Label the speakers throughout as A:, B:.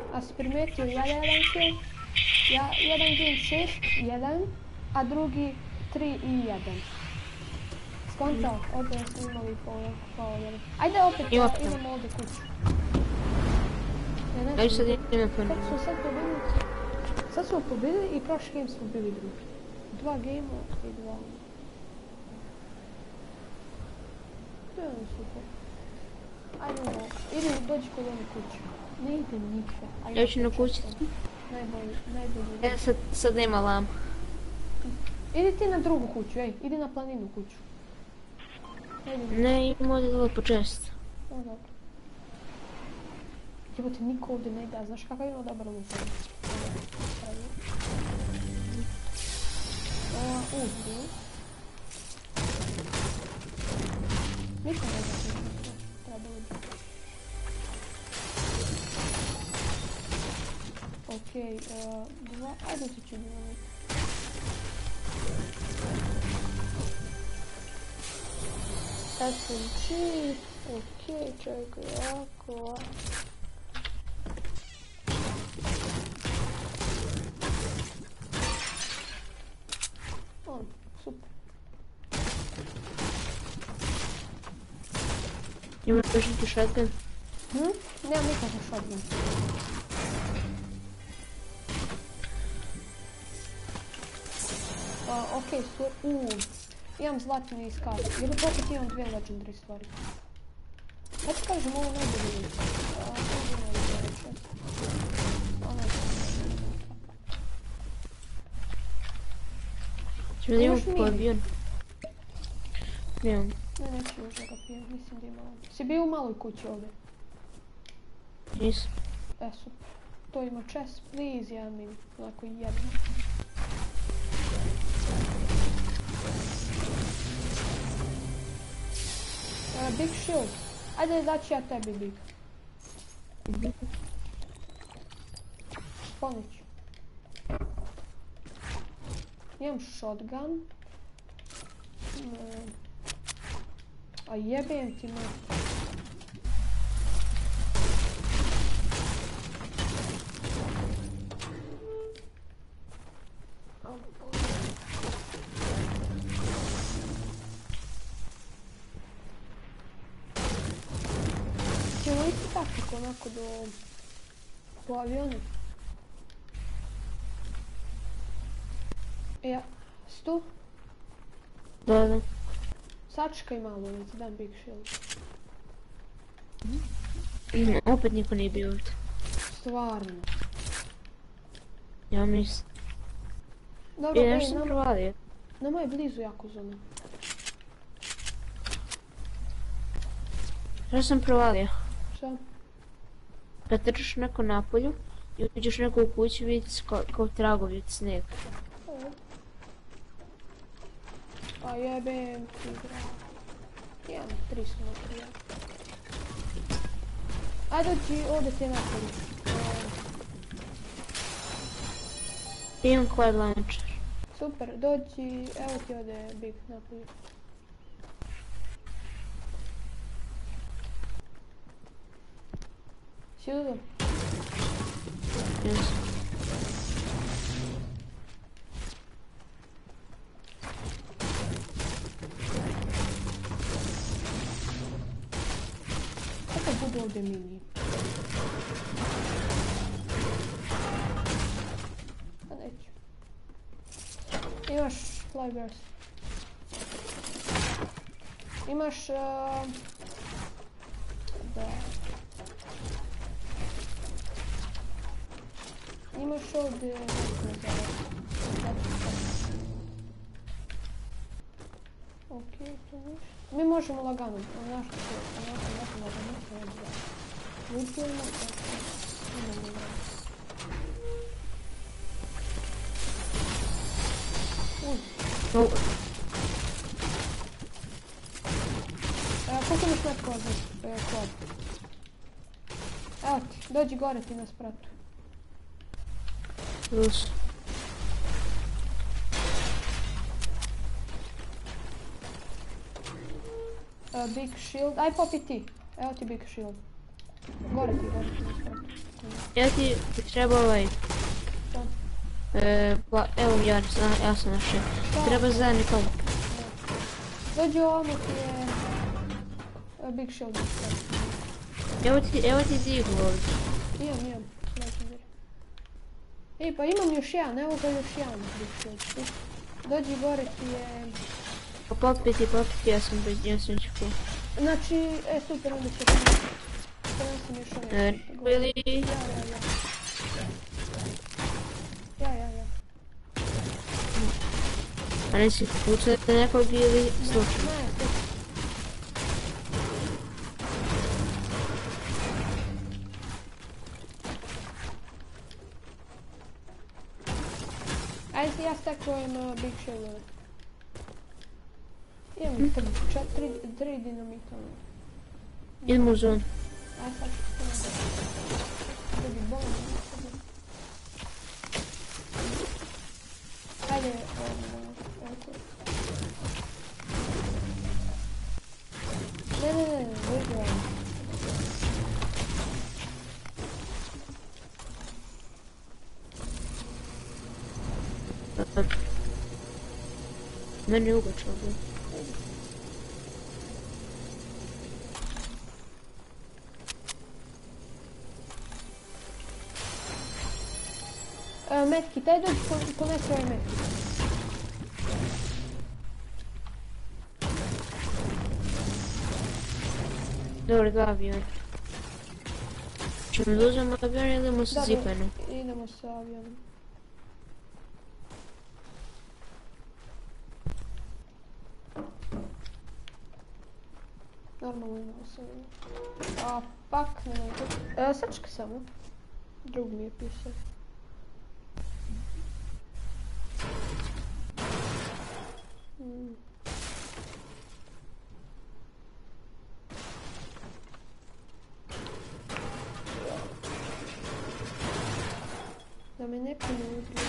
A: A si primetio, ja jedan kill, jedan game 6-1, a drugi 3-1. Skontao, opet smo imali faulove. Ajde opet, idemo ovdje kuću.
B: Ajde sad idemo po
A: Kako smo sad pobedili? Sad smo pobedili i prošli game smo bili drugi. 2 game-a i 2. To je ono super. Ajde, dođi kod one kuće. Ne ide nikde.
B: Ja ću na kući.
A: Najbolji.
B: Ja sad nema lam.
A: Idi ti na drugu kuću, idi na planinu kuću.
B: Ne, idemo ovdje dole po čest.
A: O, dobro. Jebote, niko ovdje ne ide, a znaš kakav ima dobar luk? Uzdi. Niko ne zna što treba biti. Okej, ajde se ću dvojiti. Sad sam čist, okej, čekaj, ovako. Super.
B: Imaš pešiti shotgun?
A: Nemam nikakav shotgun. Okej, imam zlatni iskaz. Jer opet imam 2 legendary stvari. Kad ti kažem ovo najbolje lice?
B: Ćemo da imamo po avion. Nemam.
A: Ne, neću još da ga pijem, mislim da imam. Si bio u maloj kući ovdje?
B: Nisam.
A: Super. To ima chest, please, ja mi onako jedno. Big shield. Ajde daći ja tebi big. Pomoć. Imam shotgun. A jebem ti me. Ćemo ići tako onako po avionu. Ja, stu?
B: Da.
A: Sačekaj malo, da ti dam big shield.
B: Opet niko nije bio ovdje.
A: Stvarno.
B: Ja mislim.
A: Dobro,
B: nešto sam provalio.
A: Nama je blizu jako zona.
B: Što sam provalio?
A: Šta?
B: Kad trčiš neko napolju i uđeš neko u kuću, vidite kao tragovi od snega.
A: A jebem ti bra. Imam 300 materijala. Ajde dođi ovdje te napolju.
B: Imam quad launcher.
A: Super, dođi, evo ti ovdje big napolju. Si udom?
B: Yes.
A: Kako budu ovdje mini? A neću. Imaš flyburst. Imaš... Da... Imaš ovdje... Okej, to ništa. Mi možemo lagano, znaš što je, onako lagano se odbija. Vidimo kako imamo vrlo. Koliko imaš metkova za kod? Evo ti, dođi gore ti na spratu.
B: Plus.
A: Big shield, aj popi ti. Evo ti big shield. Gore ti, na sportu.
B: Ja ti treba ovaj...
A: Šta?
B: Evo ja sam našao.
A: Šta?
B: Treba zadnji tom.
A: Dođi ovamo ti je... Big Shield.
B: Evo ti diglu ovdje.
A: Imam. Ej, pa imam još jedan, evo ga još jedan Big Shield. Dođi gore ti je...
B: Popiti, ja sam čekao.
A: Znači, super, onda će prenositi još ovaj.
B: Ili...
A: Ja.
B: A nisi pucati nekog ili slučajno?
A: Ne, ajde ja stekujem Big Shieldove. Imam 3 dinamita.
B: Idemo u zonu.
A: Aj sad ću dobiti bombu. Ajde, ne, dođi.
B: Meni je ugačalo.
A: Metki, taj dođi ponesi ovaj metki.
B: Dobro, 2 aviona. Ćemo da uzmemo avion ili idemo sa zipanom?
A: Idemo sa avionom. Normalno idemo sa avionom. A, pak, ne. Sačekaj samo. Drug mi je pisao. Da me neko ne ubije.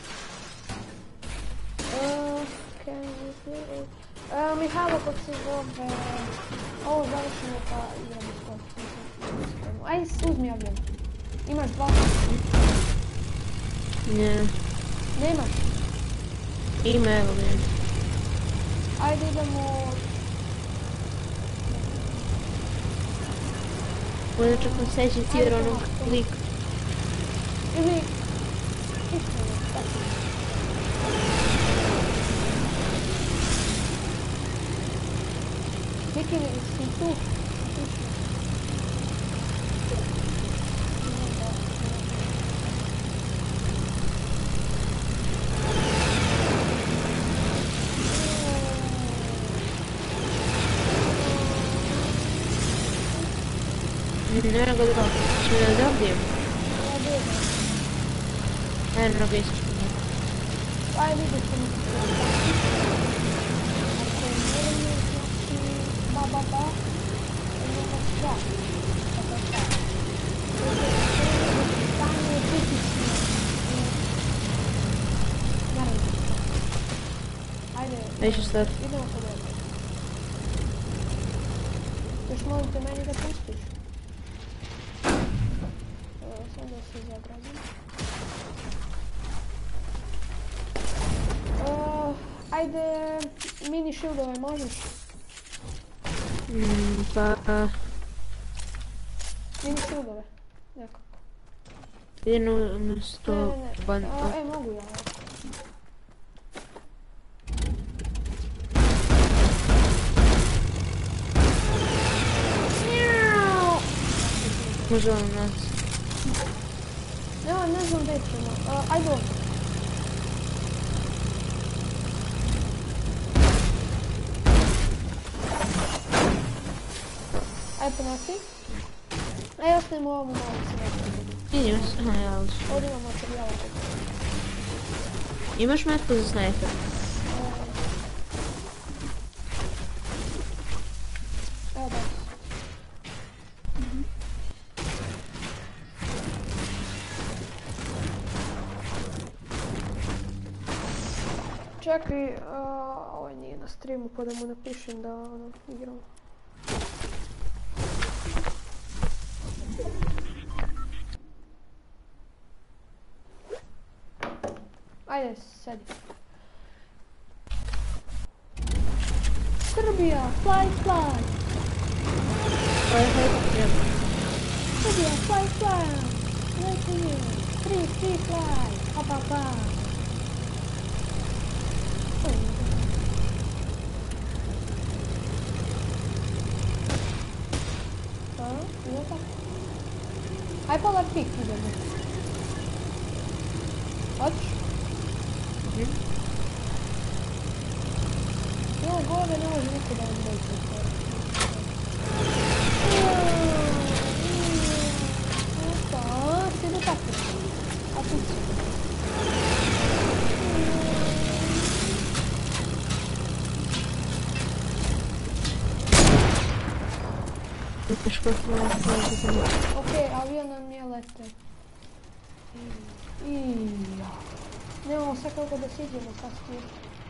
A: Mihajlo, kako se zove... Ovo završimo pa idemo skoro. Ajde, uzmi avion. Imaš 2.
B: Ne.
A: Nemaš?
B: Ima, evo ga.
A: Ajde idemo...
B: Možda čak nam seći cijel onog lika.
A: Ili... Iskreno, tako. Neki si tu.
B: Ne, nego drugo. Ćemo da dobijem. Eno ga iskreno.
A: Ajde, vidjet ćemo. Ba. Idemo sva. Stanje je kritično. Naravno. Ajde.
B: Neću stati.
A: Idemo kod ovdje. Još molim te meni da pustiš. Sad da se zagradim. Ajde, mini shieldove možeš?
B: Pa...
A: Mini shieldove. Nekako.
B: Idem umjesto...
A: Ne. Mogu ja.
B: Može on nas.
A: Ne znam gdje ćemo. Ajde ovdje. Ajde ponosi. Ajde ostavimo ovom malo se.
B: Idem se, aha, ja uđu.
A: Ovdje imamo materijala.
B: Imaš metku za snajper?
A: Evo da. Čekaj, ovo nije na streamu pa da mu napišem da igramo. Ajde, sedi. Srbija, fly, fly. Srbija, fly, fly. Let's here. Free, fly. Pa, pa, pa. Nije tako? Aj polar pik idemo. Hoćeš? Ovo gore ne može niko da vam dođe. Opa, sjede tako. A tu si. Okej, avion nam nije lete. Nemamo sad kako da siđemo sa stil.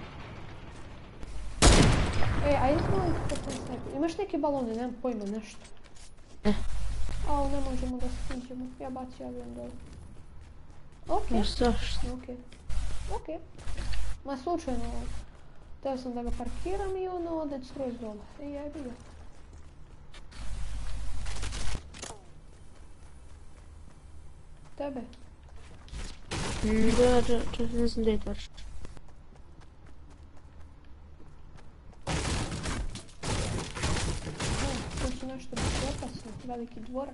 A: A idemo li kako sniper? Imaš neke balone, nemam pojma, nešto. Au, ne možemo da siđemo. Ja baci avion dole. Okej. Okej. Ma slučajno, teo sam da ga parkiram i ono ode skroz dole. Jebi ga. Tebe?
B: Da, ne znam gdje je tačno.
A: Tu će nešto biti opasno, veliki dvorac.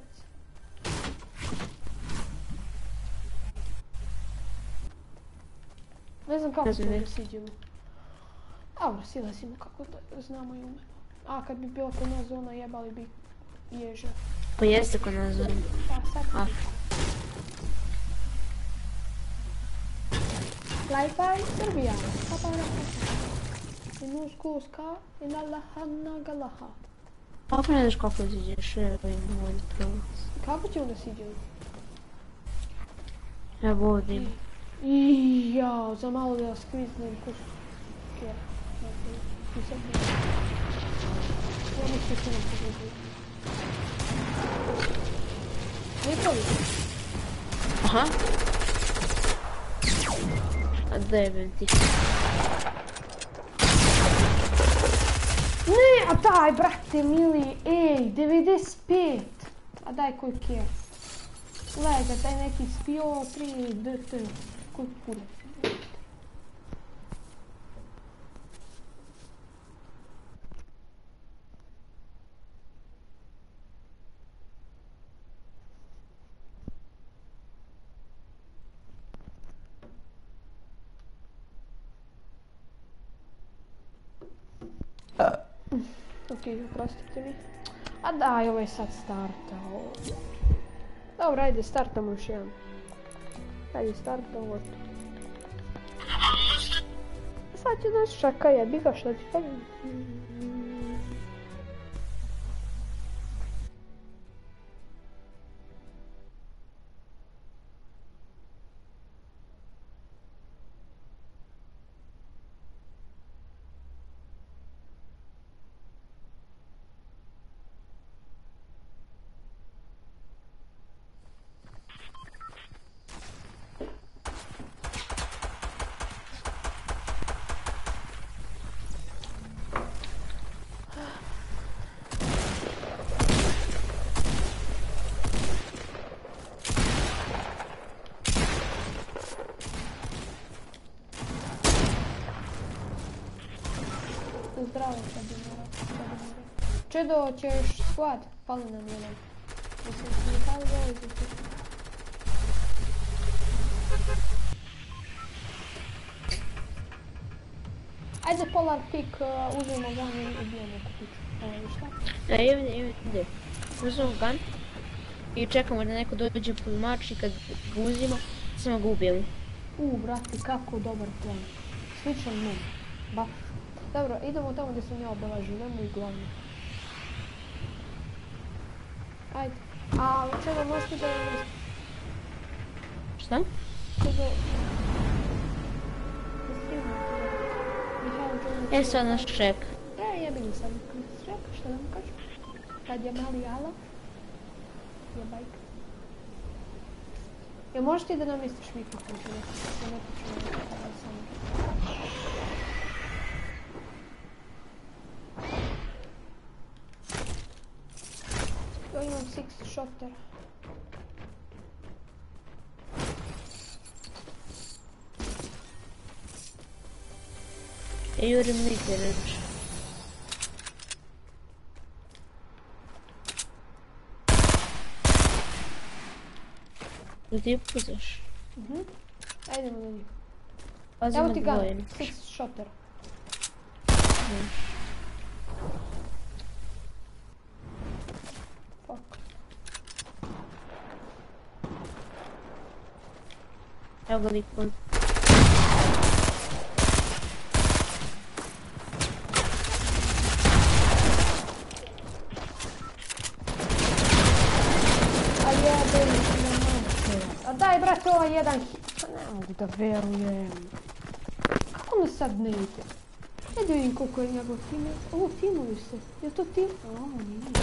A: Ne znam kako to da siđemo. Dobro, silazimo kako da znamo i umemo. A kad bi bila kod nas zona jebali bi ježa.
B: Pa jeste kod nas zona.
A: Pa sad. Fly, Srbija. I nus kuska i nalaha galaha.
B: Kako ne znaš kako siđeš ovim pravac?
A: Kako ćemo da siđemo?
B: Evo ovdje.
A: Jao, za malo da skviznem kušku. Ja mislim što nam pogledaju. Nikovi?
B: Aha. A da jebem ti.
A: Ne, a daj, brate mili, ej, 95. A daj koji kjer. Lega, daj neki spio, 3, DT. Koji kurac. Okej, oprostite mi. A daj, ovo je sad startao. Dobro, ajde, startamo još jedan. Ajde, startamo. Sad će nas čeka, jebi ga, šta ti kažem. Zdravo, sad bi morao. Čedo, ćeš squad? Pali nam jedan. Mislim, mi pali dole za ti. Ajde polar pik, uzmemo van i ubijemo kupiću. Evo, šta?
B: Ide. Uzmemo gun i čekamo da neko dođe pod mač i kad ga uzimo, samo ga ubijemo.
A: Brate, kako dobar plan. Sličan mom. Baš. Dobro, idemo tamo gdje sam ja obelažio, nemoj glavno. Ajde. A čega možeš ti da je...
B: Šta?
A: Čega...
B: Sad nas čeka.
A: Jebi ga sad nas čeka, šta da mu kažem? Kad je mali Ala, je bajka. Jel možeš ti da namjestiš mikrofon? Da ne pričamo samo. Ja imam six shotter.
B: Jurim nigdje reći. Da ti puzaš?
A: Ajdemo na njih.
B: Pazimo
A: Evo ti gun,
B: dvoje.
A: six shotter. Fuck.
B: Evo ga lik on.
A: A daj brate ovaj jedan hit, pa ne mogu da verujem. Kako mi sad ne ide? Ne da vidim koliko je njegov tim. Ovo timuju se, je to tim? O, nije.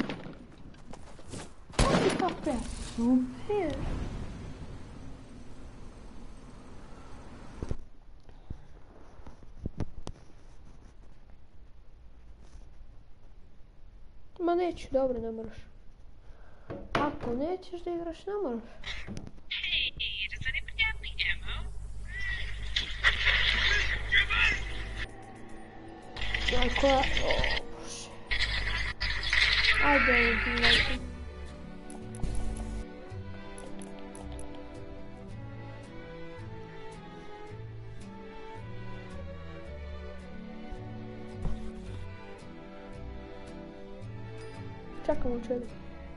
A: Kako je kakve? Super. Ma neću, dobro, ne moraš. Ako nećeš da igraš, ne moraš.
C: Hey, does anybody have any ammo?
A: Ako ja... O, bože. Ajde, idem. Čekam u čelu.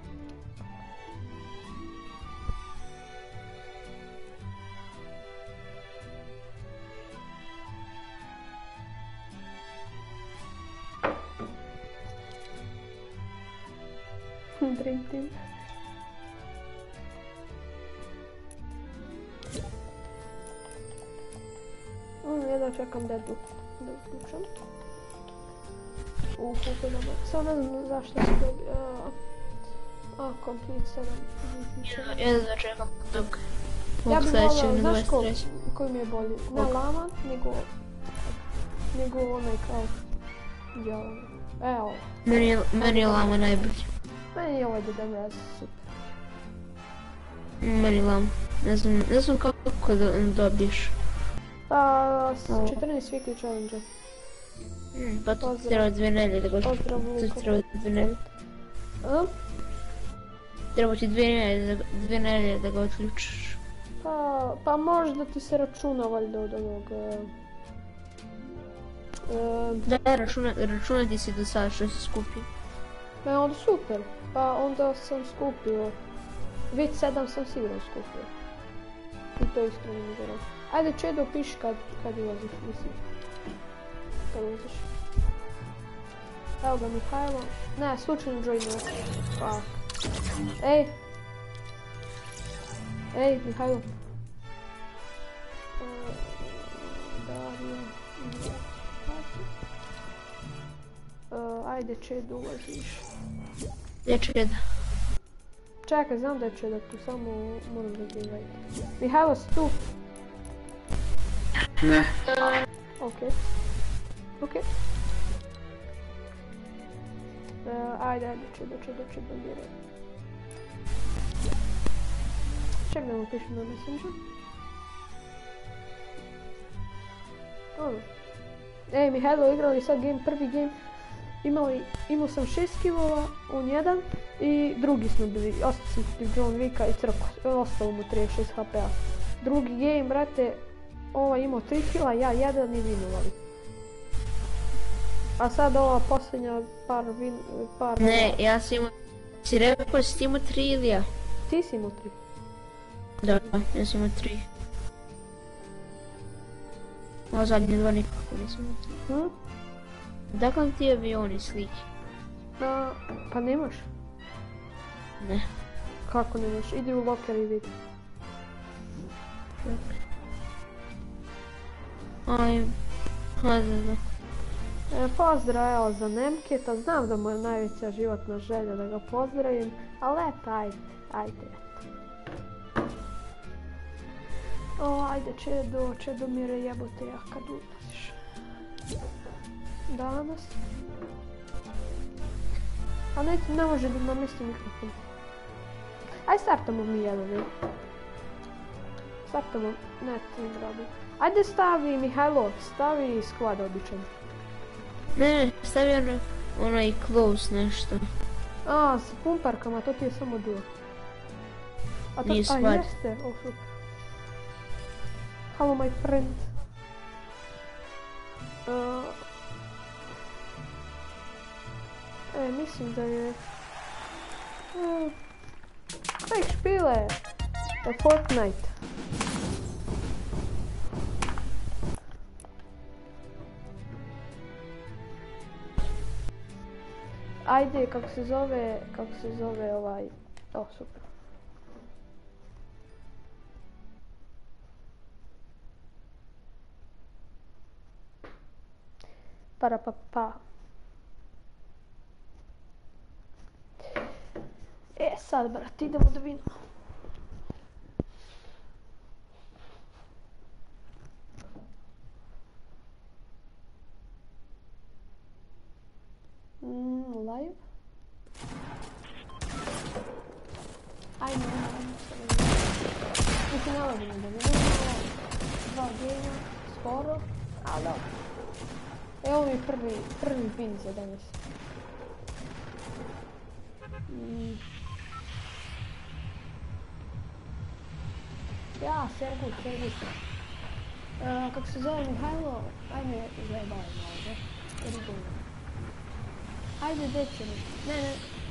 A: Dream team. Jedno čekam da uključam. Koliko dobro. Samo ne znam zašto se dobio. Complete 7.
B: Jedno čekam dok.
A: Ja bih volao, znaš ko,
B: 23.
A: koji mi je bolji? Ne Lama, nego onaj kao... Evo.
B: Meni je Lama najbolji.
A: Meni je ovaj DDMS super.
B: Meni Lama. Ne znam kako da dobiješ.
A: Pa, 14 weekly challenge.
B: Pa to ti treba 2 nelje da ga
A: Pozdrav,
B: to ti
A: Luko.
B: treba 2 nelje. Treba ti 2 nelje da ga otključiš.
A: Pa možda ti se računa valjda od onog...
B: Da, računa ti si do sada što si skupio.
A: onda super. Pa onda sam skupio. Već 7 sam sigurno skupio. I to iskreno mi vjerujem. Ajde Čedo, piši kad ulaziš, mislim. Kad ulaziš. Evo ga Mihajlo. Ne, slučajno joinuje. Fuck. Ej, Mihajlo. Ajde Čedo, ulaziš.
B: Je Čeda.
A: Čekaj, znam da je Čeda tu, samo moram da ga invite. Mihajlo, si tu?
D: Ne.
A: Okej. Ajde, Čedo, diraj. Ček da mu pišem na Messenger. Ej, Mihajlo, igrali sad prvi game. Imao sam 6 killova, on 1 i drugi smo bili, ostao sam protiv John Wicka i Crko, ostalo mu 36 HP-a. Drugi game, brate, ovaj imao 3 killa, ja 1 i vinovali. A sad ova posljednja par...
B: Ne, ja sam imao... Si rekao si ti imao 3 ili ja?
A: Ti si imao 3.
B: Da, ja sam imao 3. Ovo zadnje 2 nikako nisam imao 3. Dakle ti avioni slike?
A: Pa nemaš?
B: Ne.
A: Kako nemaš? Idi u locker i vidi.
B: Hajde.
A: Pozdrav, evo za Nemketa, znam da mu je najveća životna želja da ga pozdravim, ali eto, ajde. O, ajde, Čedo mire jebote, ja kad ulaziš. Danas. A ne može da namesti mikrofon. Aj startamo mi jedan, ne? Startamo, ne, ti ne radi. Ajde stavi, Mihajlo, stavi squad običan.
B: Ne, stavi onaj close nešto.
A: A, s pumparkama, to ti je samo duo. A to,
B: Nije
A: a
B: squad.
A: jeste, oh super. Hello my friend. Mislim da je... Ej, špile! Fortnite. Ajde, kako se zove ovaj... O, super. Para pa pa. Sad, brat, idemo da vidimo. Live? Ajmo. Mislim, nalazimo da vidimo. 2 gena, skoro. A, dobro. Evo mi prvi pin za danas. Ja, Sergut. Kako se zove Mihajlo, ajme zajebavimo ovdje. Ajde, dećemo. Ne.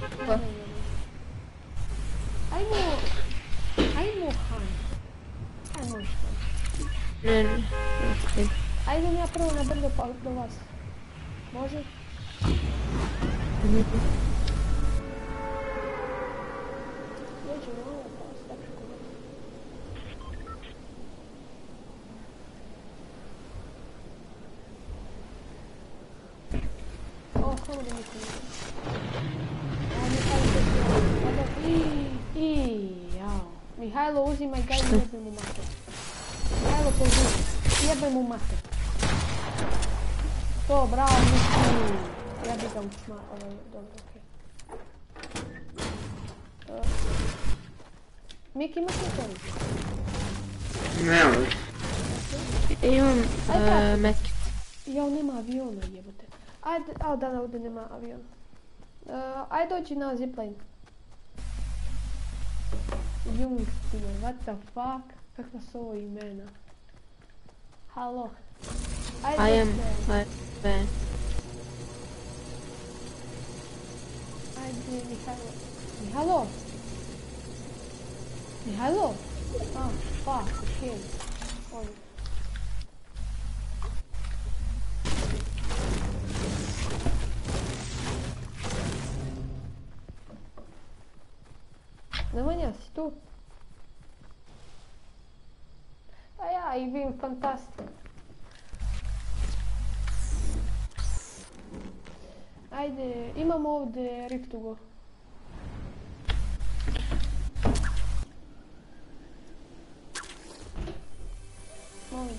A: Ajmo Han. Ajmo što.
B: Ne.
A: Ajde ja prvo na brdo pa do vas. Može? Jeđemo ovo pa staču kod vas. O, kako da nikom nije. Mihajlo, uzimaj ga i jebem mu mater. Mihajlo, pozivim. Jebem mu mater. To, bravo, Miki. Ja bih ga usma... Dobro, okej. Miki, imaš li to?
B: Nemam. Imam medkit.
A: Jao, nema aviona, jebote. Ajde, da, ovdje nema aviona. Ajde dođi na zipline. Jungstine, what the fuck? Kakva su ovo imena? Halo. Ajde,
B: I am bad.
A: Ajde, Mihajlo. Mihajlo? Ah, fuck, okej. Ovdje. Nemanja, si tu? A ja, i Vim, fantastik. Ajde, imamo ovdje Riftugo. Molim.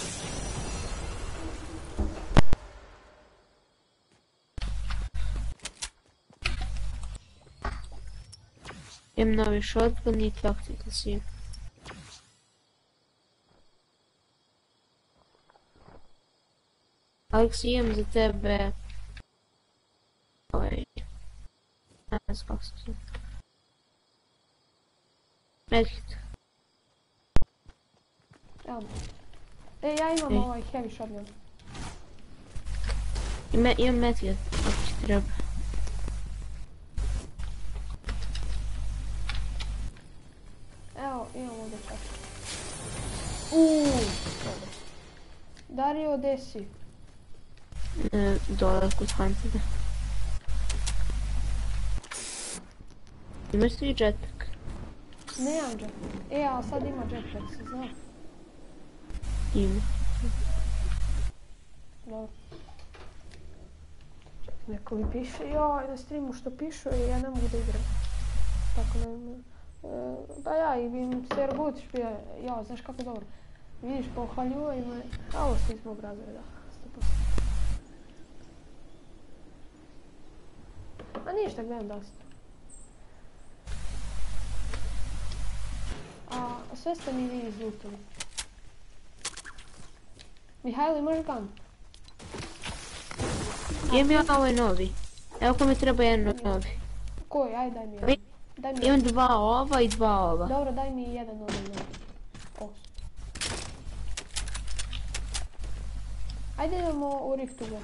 B: Imam novi shotgun i tactical si. Alex, imam za tebe... ne znam kako se zove. Medkit.
A: Evo. Ja imam ovaj heavy shotgun.
B: Imam medkit, ako ti treba.
A: Evo, imam ovdje čak. Dobro. Dario, gdje si?
B: Dole kod Hunteda. Imaš ti jetpack?
A: Nemam jetpack. A sad ima jetpack, si znao?
B: Ima.
A: Dobro. Neko mi piše, joj, na streamu što pišu i ja ne mogu da igram. Tako ne... Pa ja, i Ser Gut špija, ja, znaš kako dobro. Vidiš, pohvaljuje me, a ovo svi smo razreda. 100%. A ništa, gledam da si. A sve ste mi vi izlutili. Mihajlo, imaš gun?
B: Imam ja ovaj novi. Evo ko mi treba jedan novi.
A: Koji? Ajde, daj mi jedan. Daj mi
B: Imam
A: jedan.
B: 2 ova i 2 ova.
A: Dobro, daj mi jedan ovaj novi. Ajde idemo u Rift ugo.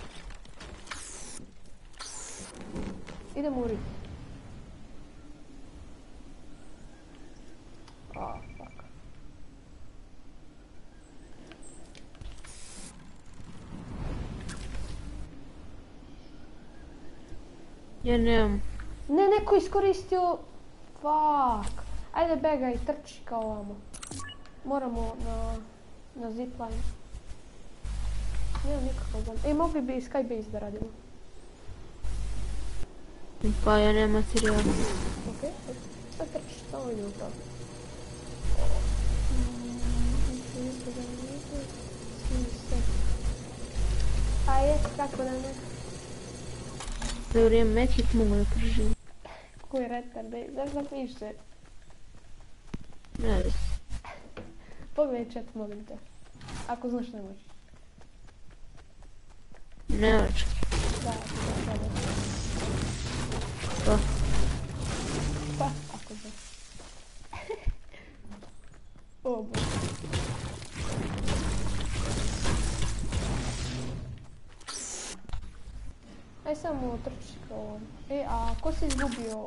A: Idemo u Rift. Ah, fuck.
B: Ja nemam.
A: Ne, neko iskoristio... Fuck. Ajde begaj, trči kao ovamo. Moramo na zipline. Nemam nikakav gun. Ej, mogli bi Skybase da radimo.
B: Pa ja nemam materijala.
A: Okej, sad trči, samo idemo to. Ajde, kako da ne?
B: Za vrijeme medkit mogu da preživim.
A: Koji retar, bej, znaš da piše?
B: Ne znam.
A: Pogledaj chat, molim te. Ako znaš ne možeš.
B: Nemački.
A: Da.
B: Pa.
A: Pa, ako znaš. O, bože. Aj samo trči kao on. E, a ko se izgubio?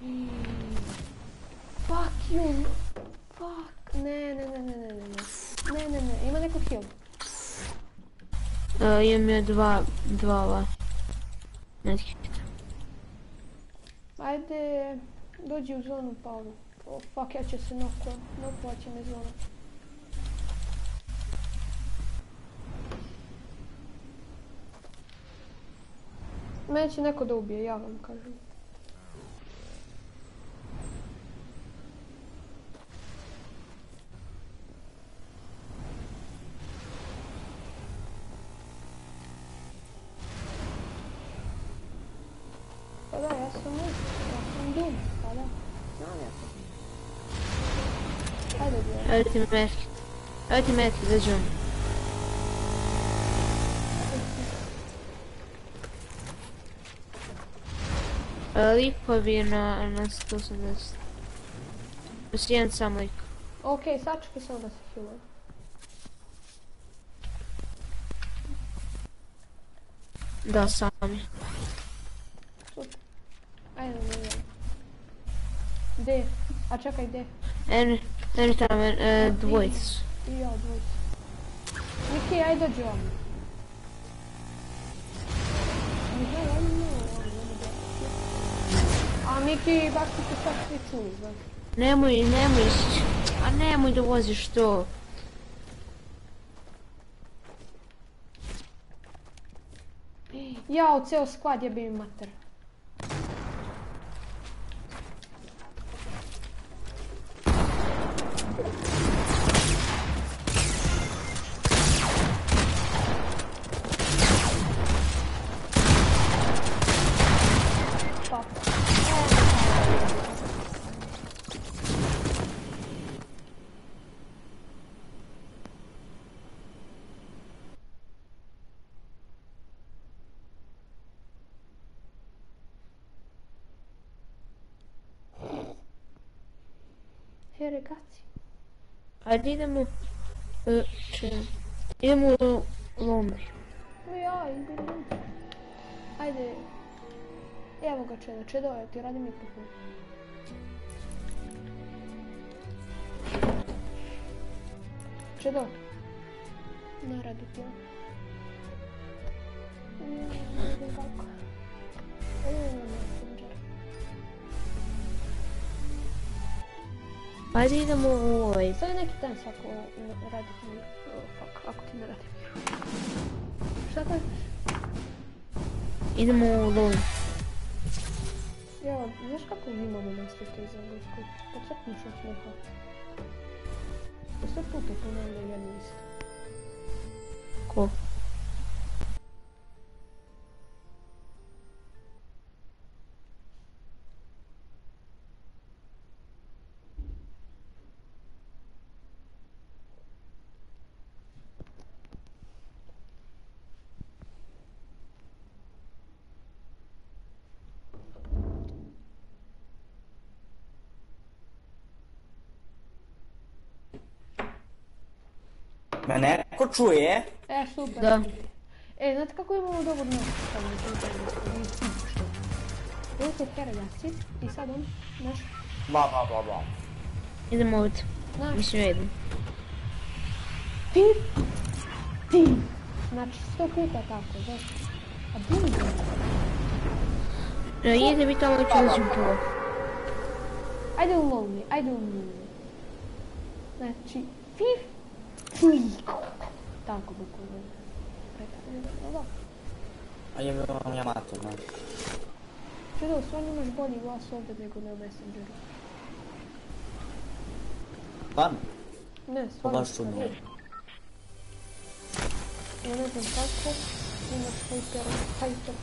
A: Fuck you. Fuck. Ne. Ima neko heal.
B: Imam ja 2 ova. Medkit.
A: Ajde, dođi u zonu, Paolo. O, fuck, ja ću se nokovat će me zona. Mene će neko da ubije, ja vam kažem. Pa da, ja sam Doom, pa da. Znam ja to. Ajde, gdje.
B: Evo ti medkit. Evo ti medkit, dođem. Likovi na 180. Plus jedan sam lik.
A: Okej, sačekaj samo da se healujem.
B: Da, sami.
A: Super. Ajde, ne. Gdje? A čekaj, gdje?
B: Eno tamo, dvojica su.
A: I ja, dvojica. Miki, ajde dođi ovdje. A Miki, baš ti se sad svi čuli, znaš.
B: Nemoj, a nemoj da voziš to.
A: Jao, ceo sklad jebe mi mater. Ragazzi.
B: Ajde idemo... idemo u Lomri.
A: Ja, idem. Ajde. Evo ga Čedo. Čedo, ja ti radi mikrofon. Čedo. Ne radi ti. Ne vidim kako.
B: Ajde idemo u ovaj.
A: Sad je neki dan ako radi mi. Fuck, ako ti ne radi mi. Šta kažeš?
B: Idemo u Lomri.
A: Evo, znaš kako vi imamo nastavite iz engleskog? Pa crkniš od smeha. Sve puta ponavljaju jedno isto.
B: Ko?
D: Me neko čuje?
A: Super.
B: Da.
A: Znate kako imamo dobar noć? Vidite heragasi i sad on, naš,
D: Bla bla bla bla.
B: Idemo ovdje.
A: naš,
B: Mislim ja idem.
A: ti. Znači 100 puta tako, zašto? A budu.
B: Idem i tamo ću da ću pulo.
A: Ajde u lonely. Znači, tako bukvalno. Da.
D: A je vam ja mater, znaš.
A: Čudo, stvarno imaš bolji glas ovdje nego na Messengeru.
D: Stvarno?
A: Ne,
D: To
A: stvarno.
D: baš čudno.
A: Ja ne znam kako, imaš hajter.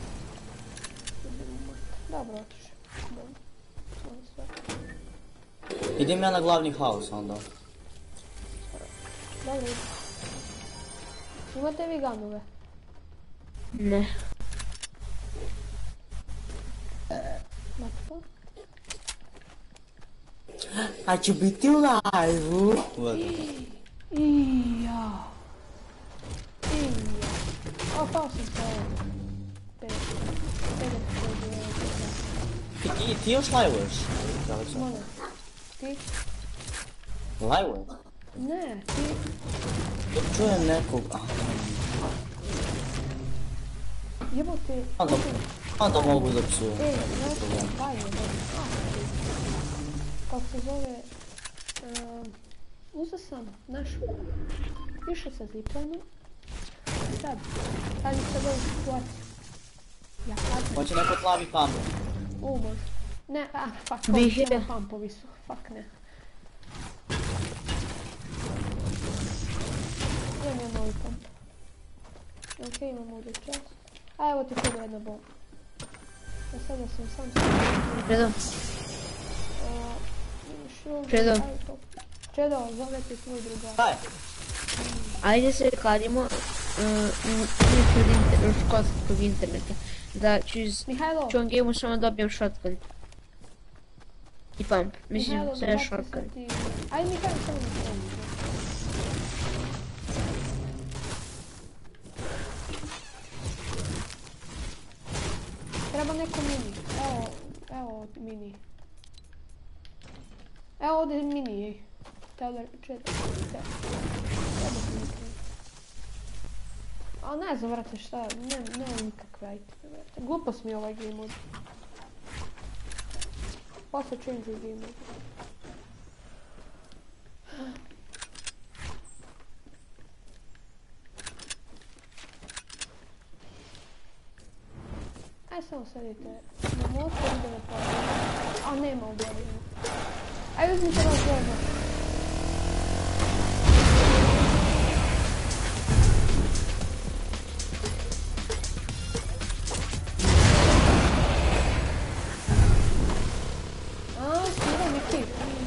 A: Dobro, otišao. Dobro. Sve.
D: Idem ja na glavni haus onda.
A: Dobro. Imate vi ganove?
B: Ne.
A: Mačko?
D: A će biti u live-u?
A: O, pao sam se ovo.
D: Ti još live-uješ?
A: Molim. Ti?
D: Live-uješ?
A: Ne, ti.
D: Čujem nekog...
A: Jebote.
D: Onda mogu da psujem.
A: Znači, bajno. Kako se zove... Uzeo sam našu. Išao sa ziplanu. Sad. Sad mi sad ovu situaciju. Ja plaćam.
D: Hoće neko plavi pump.
A: Može. Ne, fuck.
B: Bih je.
A: Pumpovi su. Fuck ne. Ja nemam ovaj pump. Ok, imam ovdje čas. A evo ti kada jedna bomba. A sada sam sam
B: Čedo. Čedo.
A: Čedo, zove ti tvoj drugar.
D: Daj.
B: Ajde se kladimo škotskog interneta. Da ću iz
A: Mihajlo.
B: čuvam gameu samo dobijem shotgun. I pump. Mislim,
A: Mihajlo,
B: sve
A: dobaci
B: shotgun.
A: sad ti. Ajde Mihajlo, samo mi pomoći. Treba neko mini. Evo mini. Evo ovdje je mini, ej. A ne znam, vrate, šta, nema nikakve iteme, vrate. Glupost mi je ovaj game mode. Posle change u game mode. Aj samo sedite na mostu i idemo po... A nema objavljeno. Aj uzmite vas dobro. Sira mi kip.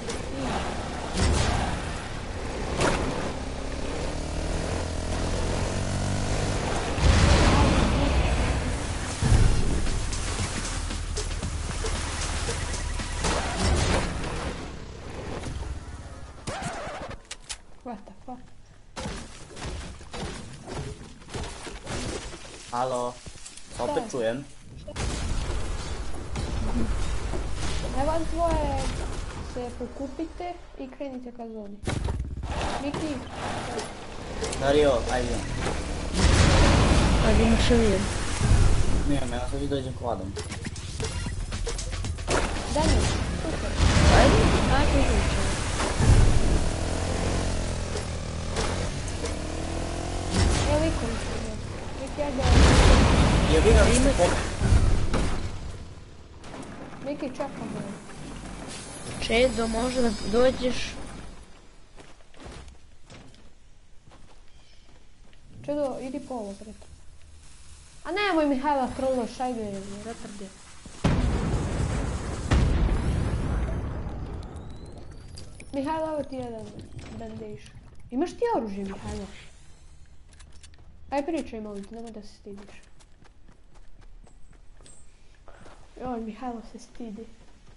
A: What the fuck?
D: Halo. Opet čujem.
A: Ne vas dvoje se pokupite i krenite ka zoni. Miki,
D: Dario, ajde.
B: Ajde imaš avion.
D: Nijem, ja sad dođem kladom.
A: Dani, super.
B: Ajde izvučemo.
A: Evo Viković je. Miki, ajde.
D: Je vi ga vi ste pop...
A: Miki,
B: Čedo, možda da dođeš.
A: Čedo, idi po ovo, preto. A nemoj Mihajla trološ, ajde, retardi. Mihajlo, evo ti jedan bandiš. Imaš ti oružje, Mihajlo? Aj pričaj, molim te, nemoj da se stidiš. Joj, Mihajlo se stidi.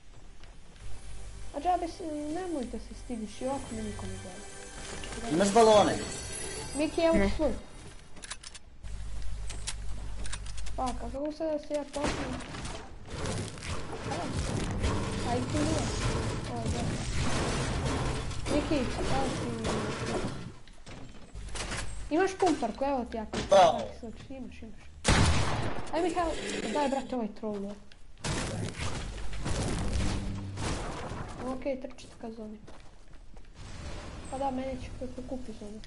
A: A džabe se, nemoj da se stidiš, i ovako me niko ne gleda.
D: Imaš balone?
A: Miki, evo ti svoj. Pa, kako se da se ja popnem? Aj ti nije. O, da. Miki, evo ti... Imaš pumparku, evo ti ako...
D: Da.
A: Imaš. Aj Mihajlo, daj brate ovaj troll. Okej, trčite ka zoni. Pa da, meni će kupi zonu.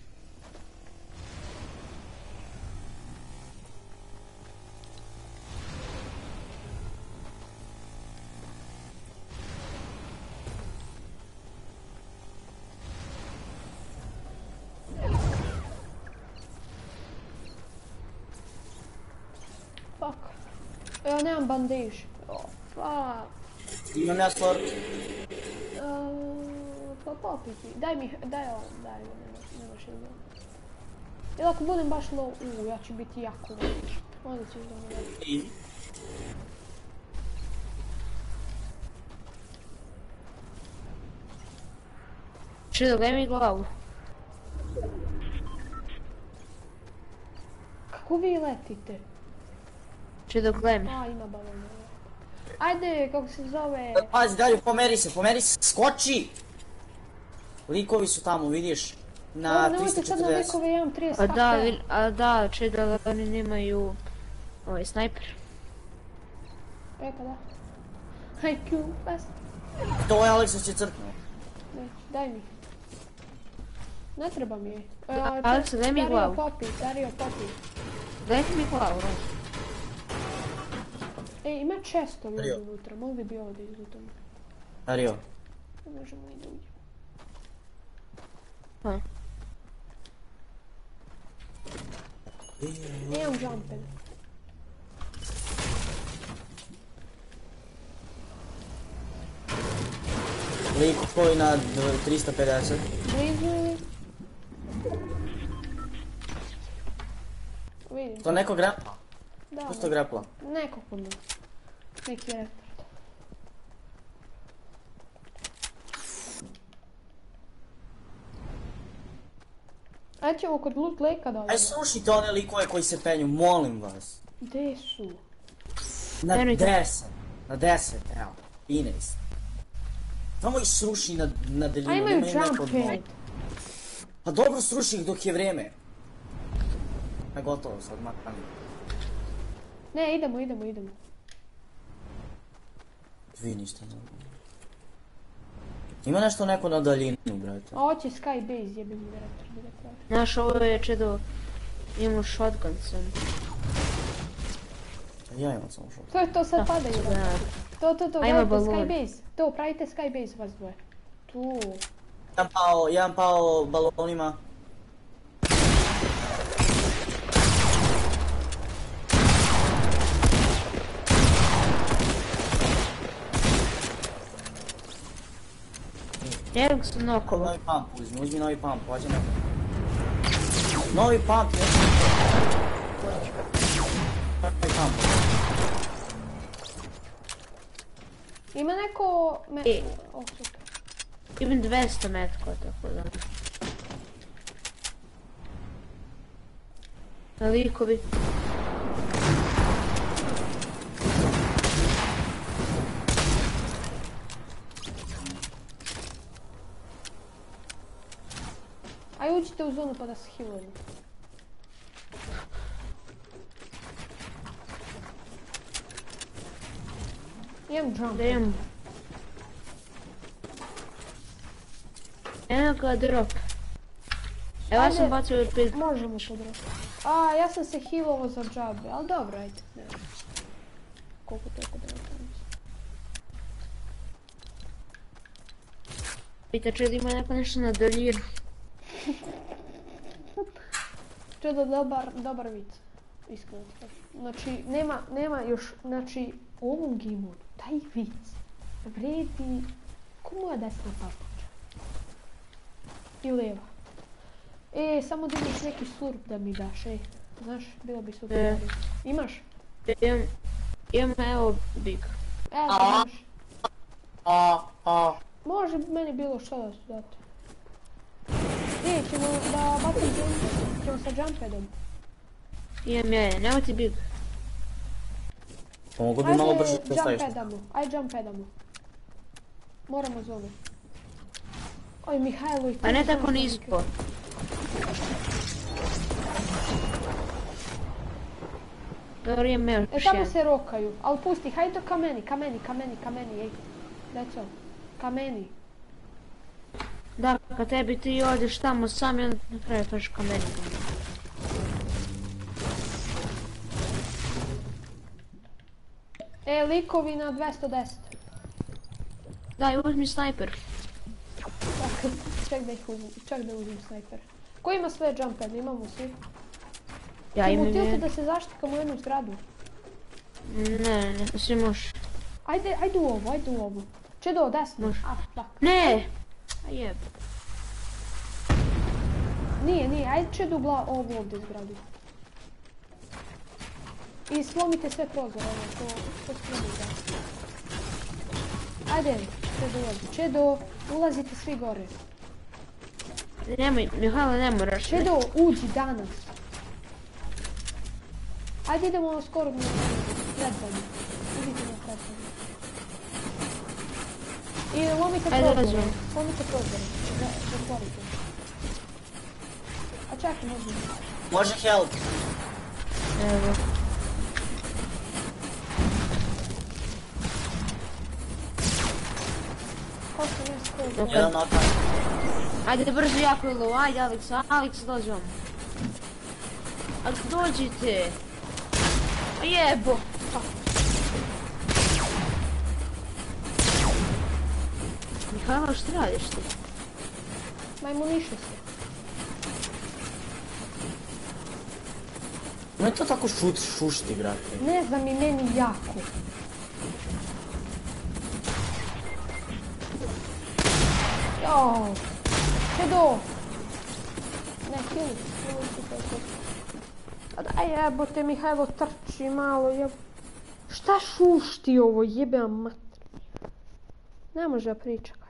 A: Fuck. Ja nemam bandež. Fuck.
D: Imam ja slor.
A: Pa popiti. Daj mi, daj ovo, nemaš izgleda. Ili ako budem baš low, ja ću biti jako low. Onda ćeš da mi reći.
B: Čedo, gledaj mi glavu.
A: Kako vi letite?
B: Čedo, gledaj me.
A: A, ima balon. Ajde, kako se zove...
D: Pazi, Dario, pomeri se, skoči! Likovi su tamo, vidiš? Na
A: Nemojte sad na
D: 340.
A: nekove, imam 30 HP.
B: A da, Čedo, oni nemaju... Ovaj, snajper.
A: E pa da. IQ, fast.
D: To je Aleksa će crknuo.
A: Ne, daj mi. Ne treba mi je.
B: Aleksa, daj mi glavu.
A: Dario popi.
B: Daj mi glavu, raz.
A: Ej, ima često ljudi
D: Dario.
A: unutra, mogli bi ovdje izlutamo.
D: Dario,
A: Ne možemo i da uđemo.
B: Ha.
A: Imam jumper.
D: lik koji na 350.
A: Blizu ili? Vidim.
D: To neko grepla?
A: Da,
D: Ko to grepla?
A: neko kod nas. Neki retard. Ajde ćemo kod loot lake-a da
D: Aj slušajte one likove koji se penju, molim vas.
A: Gde su?
D: Na
B: Verujte.
D: 10. Na 10, evo. 15. Tamo ih sruši na daljinu.
A: A imaju
D: nema im neko
A: jump
D: dno.
A: pad.
D: Pa dobro sruši ih dok je vrijeme. Pa gotovo sad, makar.
A: Ne, idemo.
D: Vi ništa ne mogu. Ima nešto neko na daljinu, brate.
A: A hoće Sky Base, jebim mi retard da traži.
B: Znaš, ovo je Čedo... Imamo shotgun sam.
D: Ja imam samo šut.
A: To je to, sad pada jedan.
B: Da.
A: To,
B: A ima
A: gledajte
B: balon.
A: Sky Base. To, pravite Sky Base vas dvoje. Tu.
D: Jedan pao balonima.
B: Jednog sam nokova.
D: Novi pump uzmi novi pump, hoće neko. Novi pump, Novi pump.
A: Ima neko...
B: E.
A: O, super.
B: Imam 200 metko, tako da... Na likovi.
A: Aj uđite u zonu pa da se healujemo. Imam jump.
B: Da imam... Eno ga drop. Evo ja
A: Ajde.
B: sam bacio 5...
A: Možemo podroti. A, ja sam se healovo za džabe, ali dobro, ajde. Ne znam. Koliko toliko da ne znam.
B: Pita če li ima neko nešto na daljinu.
A: Čedo, dobar vic. Iskreno ti kažem. Znači, nema još, znači, u ovom game taj vic vredi ko moja desna papuča. I lijeva. Samo da imaš neki slurp da mi daš, Znaš, bilo bi super. Imaš?
B: Imam, evo, big.
A: Imaš. Može meni bilo što da su dati. Ćemo da bacim jump, ćemo sa jumpadom.
B: Imam ja, nema ti big.
D: Pa mogu bi malo brže
A: Ajde
D: postaviš.
A: jumpadamo. Moramo zonu. Oj, Mihajlo i ti...
B: A ne tako nisko. Dobro, imam još
A: Tamo
B: jedan.
A: se rokaju, ali pusti, hajde do kameni, ej. Deco, kameni.
B: Da, kad tebi ti odeš tamo sam i onda na kraju kažeš kameni.
A: Likovi na 210.
B: Daj, uzmi snajper.
A: Ček da uzim snajper. Ko ima sve jumper? Imamo svi.
B: Ja
A: Ćemo
B: imam
A: tilti
B: jedan.
A: da se zaštikamo u jednu zgradu.
B: Ne, svi možeš.
A: Ajde u ovu. Čedo, desno.
B: Može.
A: Fuck.
B: Ne! A jeb.
A: Nije, ajde Čedo ovu ovdje zgradu. I slomite sve prozore, to slomite. Ajde, Čedo, ulazite svi gore.
B: Nemoj, Mihajlo, ne moraš.
A: Čedo, uđi danas. Ajde idemo skoro na predzadnje. Idite na predzadnje. I lomite prozore. Lomite prozore. Zatvorite. A čekaj, možda.
D: Može help.
B: Evo.
D: Jedan otak.
B: Ajde brzo jako je low, ajde Alex dođi vam. A dođite. Jebo. Mihajlo, što radiš ti?
A: Majmuniše se.
D: Ne to tako šušti, brate.
A: Ne znam i meni jako. Jao. Čedo. Ne, kili se to. A daj jebote, Mihajlo trči malo, Šta šušti ovo, jebe mater. Ne može da pričakaš.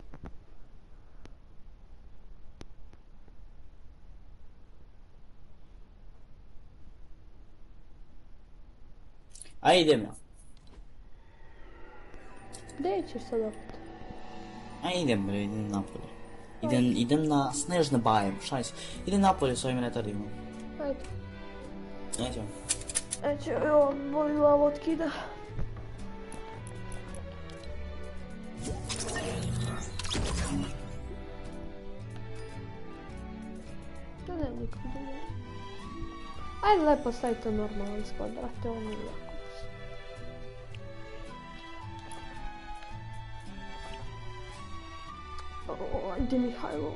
D: Ajde idemo.
A: Gdje ćeš sad opet?
D: Ajde idem napolje. Idem na Snežne baje, šaj se. Idem napolje s ovim retardima.
A: Ajde.
D: Nećemo.
A: Boli glava od kida. Da ne, nikom da ne. Ajde lepo stavite normalan sklad, brate, ono je jako. Ajde Mihajlo.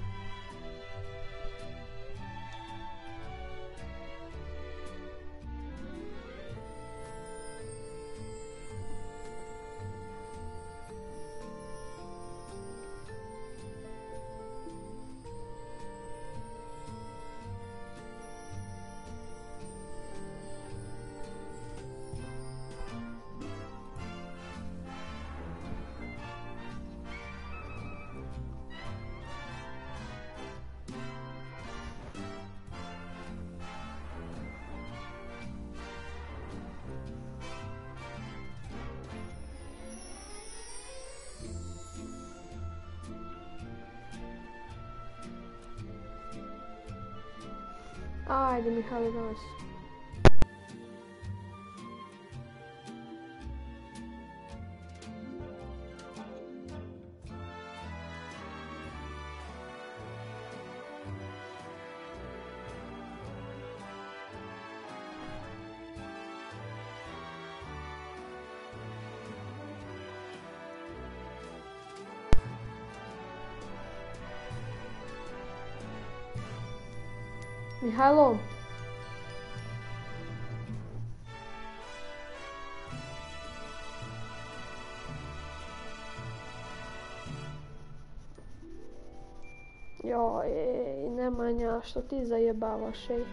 A: Ajde Mihajlo, danas. Mihajlo. Joj, Nemanja, što ti zajebavaš, ej?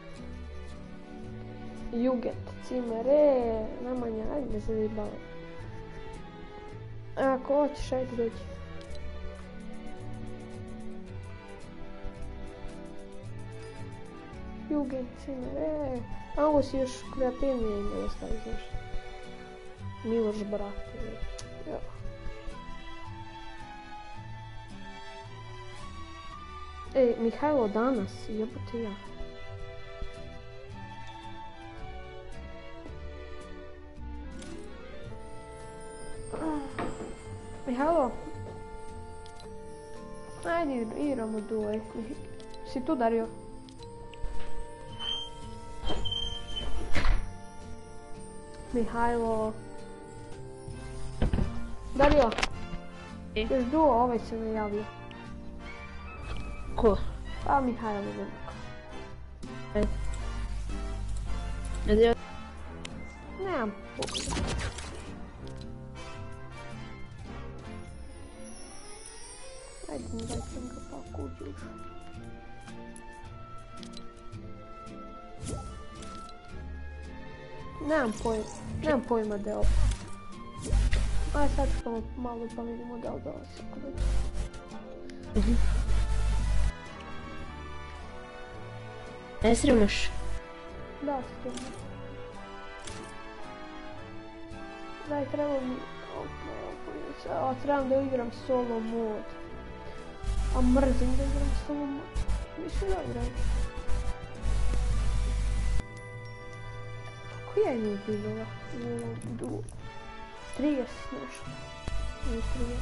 A: Juget, Cimer, Nemanja, ajde me zajebava. Ako hoćeš, ajde dođi. Juget, Cimer, a ovo si još kreativnije ime da stavi, znaš. Miloš, brate, jo. Ej, Mihajlo danas, jebote ja. Mihajlo. Ajde, igramo duo, ej. Si tu, Dario? Mihajlo. Dario. Još duo, ovaj se ne javio.
B: Ko?
A: Pa Mihajlo ne.
B: Ajde.
A: Nemam pojma. Ajde mi daj sam ga pa kuđuš. Nemam pojma da je ovo. Ajde sad ćemo malo pa vidimo da li dolazi kod ovdje.
B: Ne streamaš?
A: Da, streamam. Daj, treba mi... trebam da igram solo mod. A mrzim da igram solo mod. Mislim da igram. Kako ja imam vidova u ovom duo? 30 nešto. Ili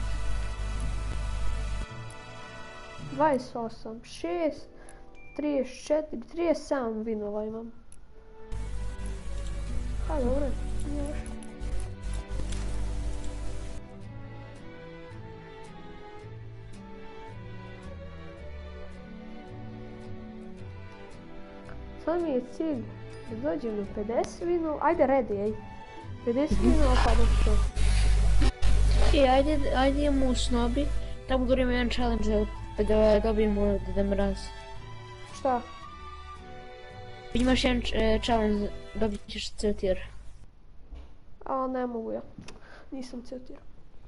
A: 30. 28, 6, 34, 37 vinova imam. Pa dobro, nije još. Sad mi je cilj da dođem do 50 vinova. Ajde redi, ej. 50 vinova pa da što.
B: Ajde idemo u Snobi. Tamo govorimo jedan challenge da dobijemo Deda Mraz.
A: Šta?
B: Imaš jedan challenge, dobit ćeš ceo tir.
A: A ne mogu ja. Nisam ceo tir.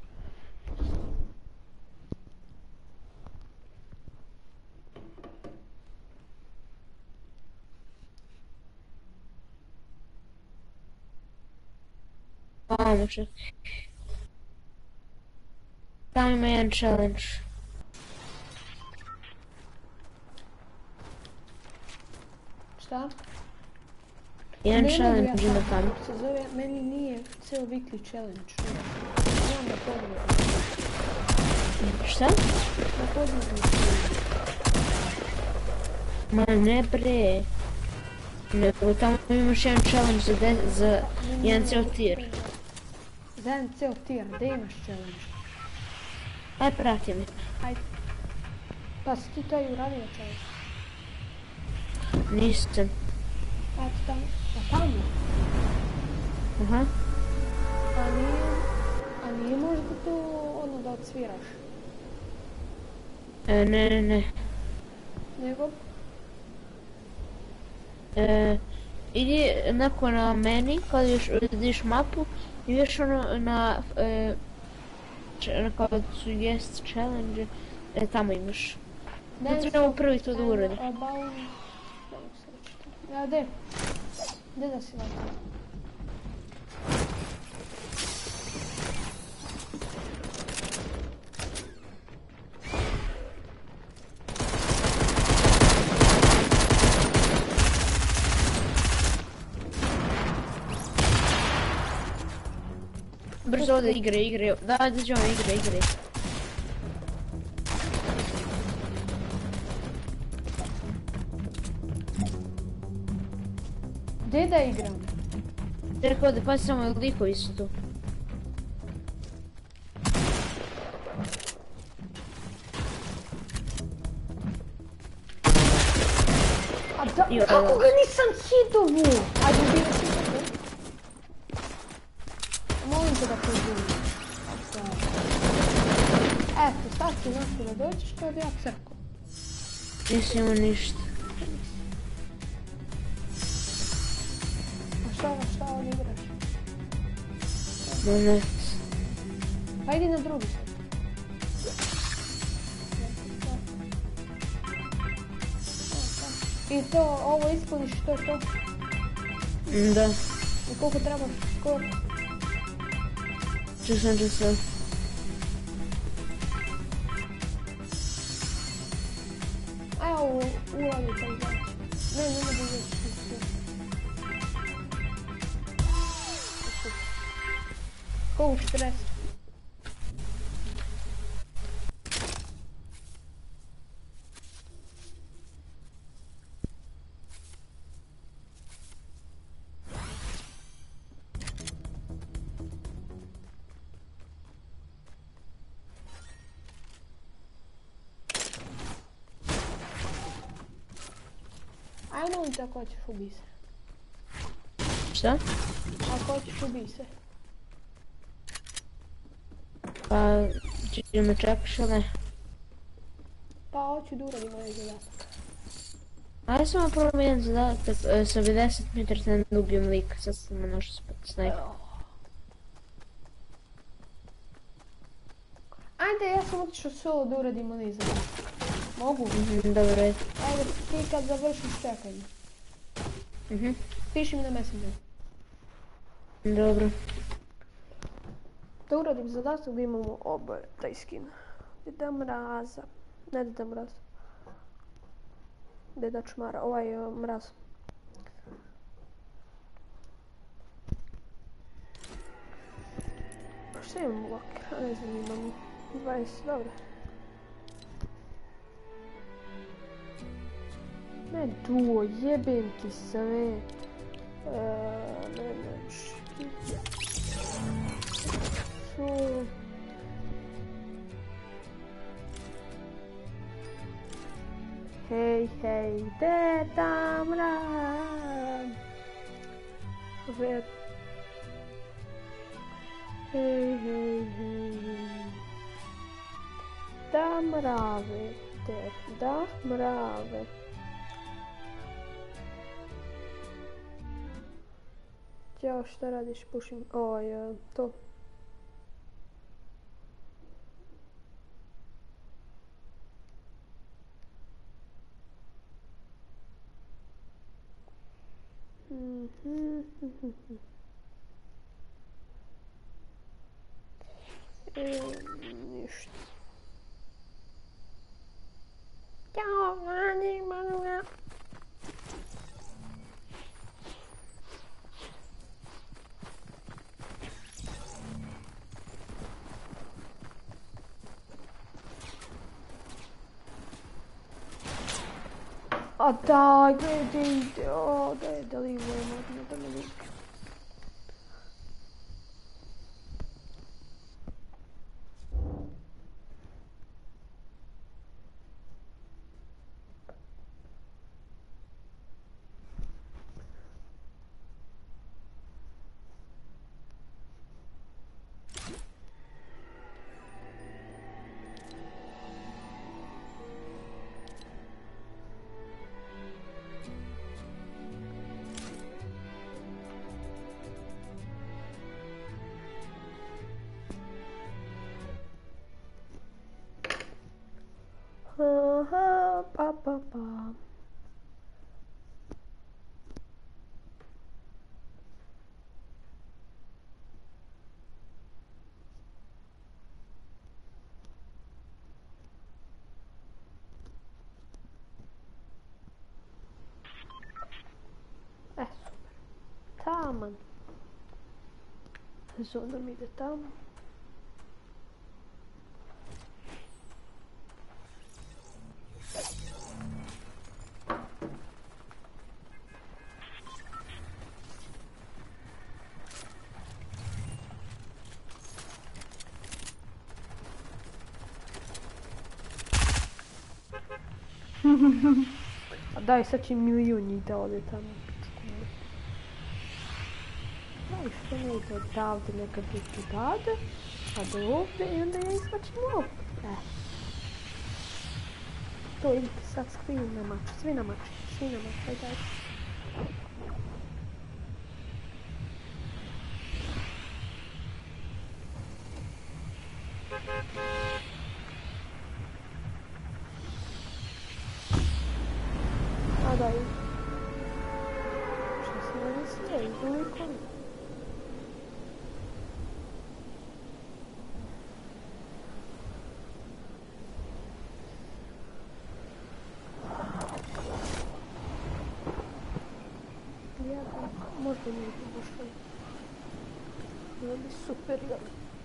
B: Može. Tamo ima jedan challenge.
A: Šta?
B: Jedan
A: Ne mogu
B: challenge
A: ja
B: ima
A: tako,
B: tamo.
A: se zove, meni nije ceo weekly challenge. Imam na podnebu.
B: Šta?
A: Na podnebu.
B: Ma ne bre. Nego tamo imaš jedan challenge za jedan ceo tir.
A: Za jedan ceo tir, gde imaš challenge?
B: Aj prati me.
A: Ajde. Pa si ti to i uradio challenge?
B: Nisam.
A: Ajde tamo. A tamo?
B: Aha.
A: A nije možda tu ono da odsviraš?
B: Ne.
A: Nego?
B: Idi onako na meni, kada vidiš mapu, i vidiš ono na kao suggest challenge, tamo imaš. Ne trebamo prvi to da uradi.
A: Ja, gde? Gde da si vada?
B: Brzo ovdje igre. Da, dođemo igre.
A: Gde da igram?
B: Rekao da pa samo likovi su tu.
A: A da,
B: Io,
A: kako
B: evo.
A: ga nisam hitovu? Ajde, ubiješ hitovu. Molim te da pođujem. Eto, sad si našao da dođeš kad ja crku.
B: Nisi imao ništa.
A: A šta ovdje igraš?
B: Monet.
A: Pa idi na drugi sad. I to, ovo ispuniš, to je to.
B: Da.
A: I koliko trebaš skoro?
B: Čekaj.
A: Evo, ulazi sam znači. Ne mogu izaći. Koliko 40? Ajde molim te ako hoćeš ubij se.
B: Šta?
A: Ako hoćeš ubij se.
B: Pa, će me čekaš ili ne?
A: Pa hoću da uradim ovaj zadatak.
B: Ajde samo probam jedan zadatak, sa 50 metara ne ubijem lika, sad sam me našao snajper.
A: Ajde, ja sam otišao solo da uradim onaj zadatak. Mogu?
B: Dobro, ajde.
A: Ajde, ti kad završiš čekaj me. Piši mi na Messengeru.
B: Dobro.
A: Da uradim zadatak da imamo oboje taj skin. Deda Mraza. Ne Deda Mraz. Deda Čmara, ovaj Mraz. Šta imam bloker? Ne znam, imam 20, dobro. Ne duo, jebem ti sve. Hej, hej, Deda Mraz. Hej, hej, hej. Da mrave, da mrave. Ćao, šta radiš? Pušim, to. Ništa. Ćao, radiš, Manuel. A daj, gdje ide? Da li vojmo, da me lik. Pa. Super. Taman. Zona mi ide tamo. A daj, sad će milijun njih da ode tamo. Daj, što ne ide odavde, neka biti odavde, a do ovdje i onda ja izvačim ovdje. To idite sad svi na mač, svi na mač, aj daj. A daj. Što se ne sve, toliko. Možda nije pobošao. Bilo bi super, jel?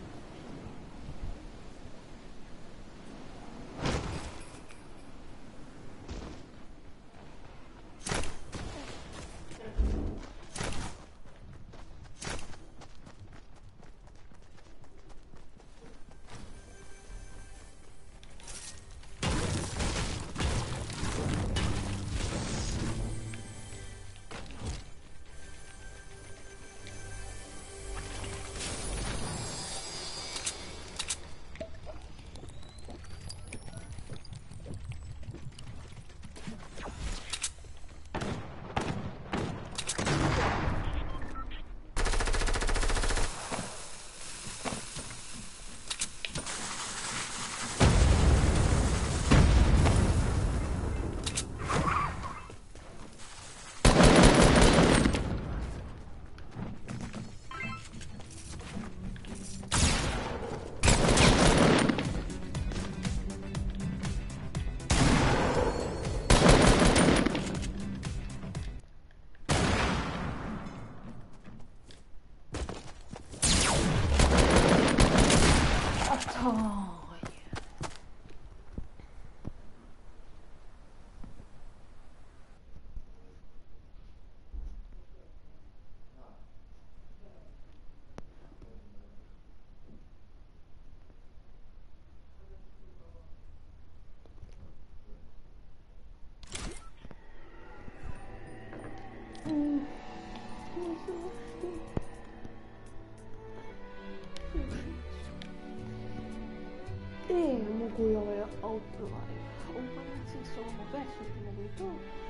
A: Mogu i ovaj automaticiji s ovom obesu, mogu i to.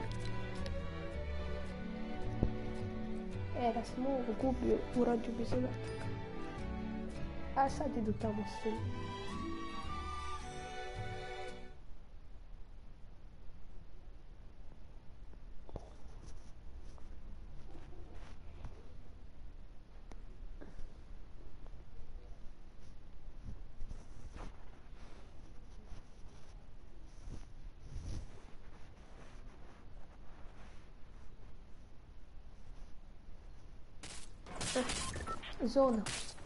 A: Da sam ovo gubio, uradio bi zadatak. A sad idu tamo svi. Zona.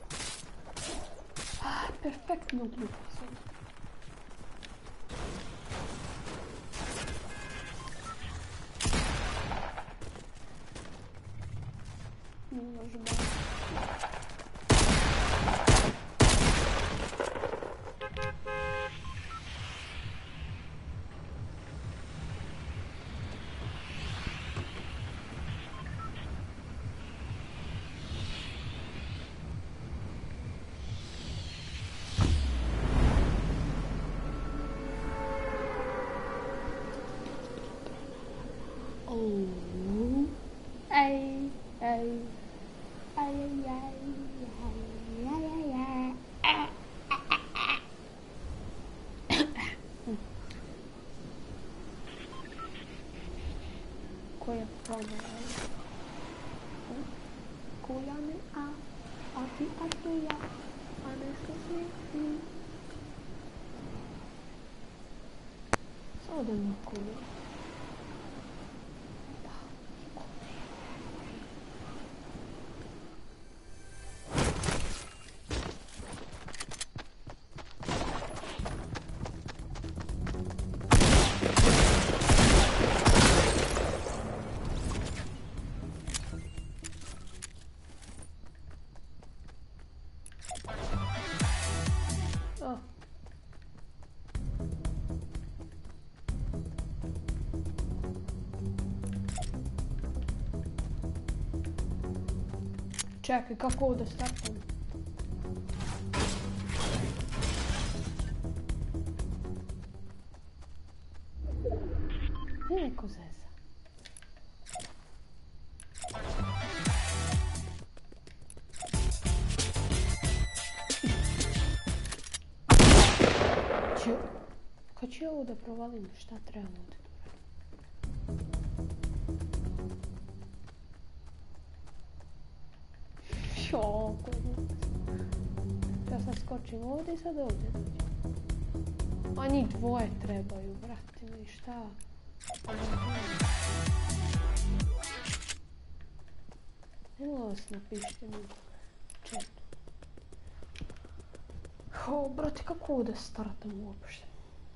A: Perfektno glupa zona. Može da... Koja promjena? Koja ne a ti a to ja, a nešto si ti. Samo da mi koja. Čekaj, kako ovo da startam? Neko zeza. Kad ću ja ovo da provalim, šta trebam ovdje tu raditi? Šoko. Ja sad skočim ovdje i sad ovdje dođem. A njih dvoje trebaju, brate mi, šta? Nemo vas napišite mi četu. O, brate, kako ovo da startam uopšte?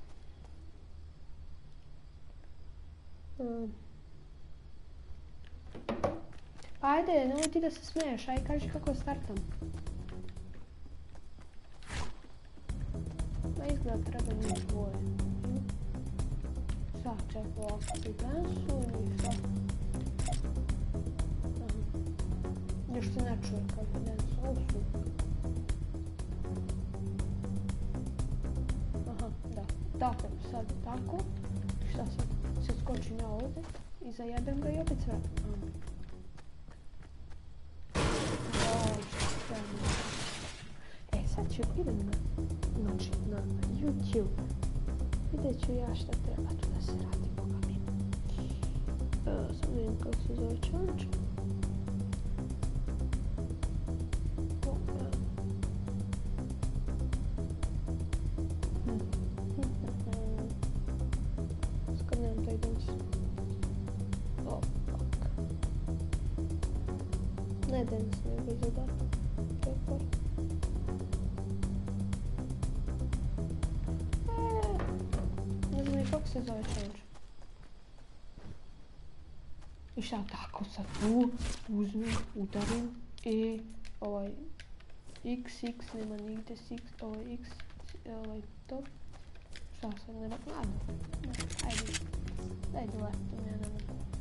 A: Ajde, nemoj ti da se smiješ, aj kaži kako startam. Ma izgleda treba njih dvoje. Sad čekaj ovako si dansu i šta? Još se ne čuje kako je dansu, ovo su. Aha, da. Dakle, sad tako. Šta sad? Sad skočim ja ovdje i zajedem ga i opet sve. Sad ću idem na YouTube. Vidjet ću ja šta treba tu da se radi, boga mi. Sad vidim kako se zove challenge. Skoro nemam taj dance. Oh, fuck. Ne dance, nego zadatak. Report. Ne znam kako se zove challenge. I šta tako sad tu uzmem, udarim i ovaj x, nema nigdje ovaj x, ovaj to. Šta sad nema, ajde, dajde letom jedan.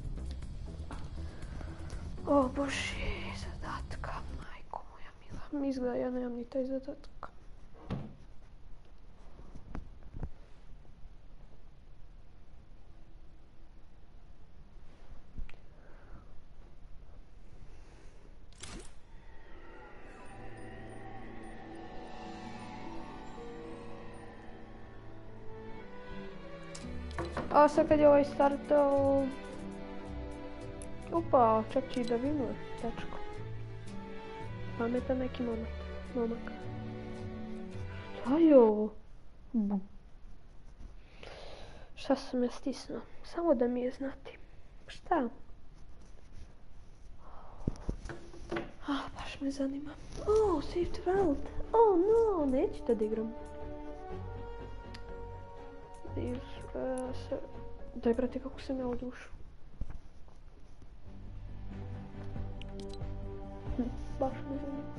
A: O bože, zadatka, majko moja mila, mi izgleda ja nemam ni taj zadatka. A sad kad je ovaj startao... Opa, čak će i da vinuje, dečko. Pametan neki momak. Šta je ovo? Šta sam ja stisnuo? Samo da mi je znati. Šta? Baš me zanima. Saved world. No, neću to da igram. Daj, brate, kako sam ja u dušu. Baš me zanima.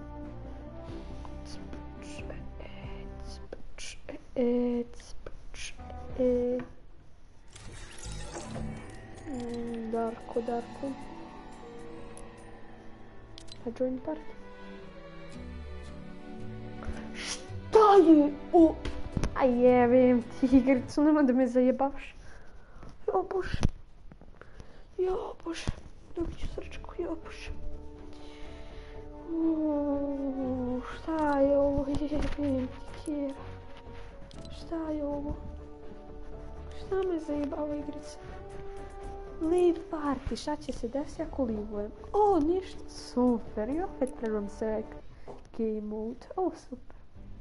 A: Darko. A join party. Šta je? A jebim ti igricu, nema da me zajebavaš. Jo bože, dobit ću srčku, jo bože. Šta je ovo, jebim ti kjera. Šta je ovo? Šta me zajebava igrica? Leave party, šta će se desiti ako livujem? Ništa, super, i opet trebam se game mode, super.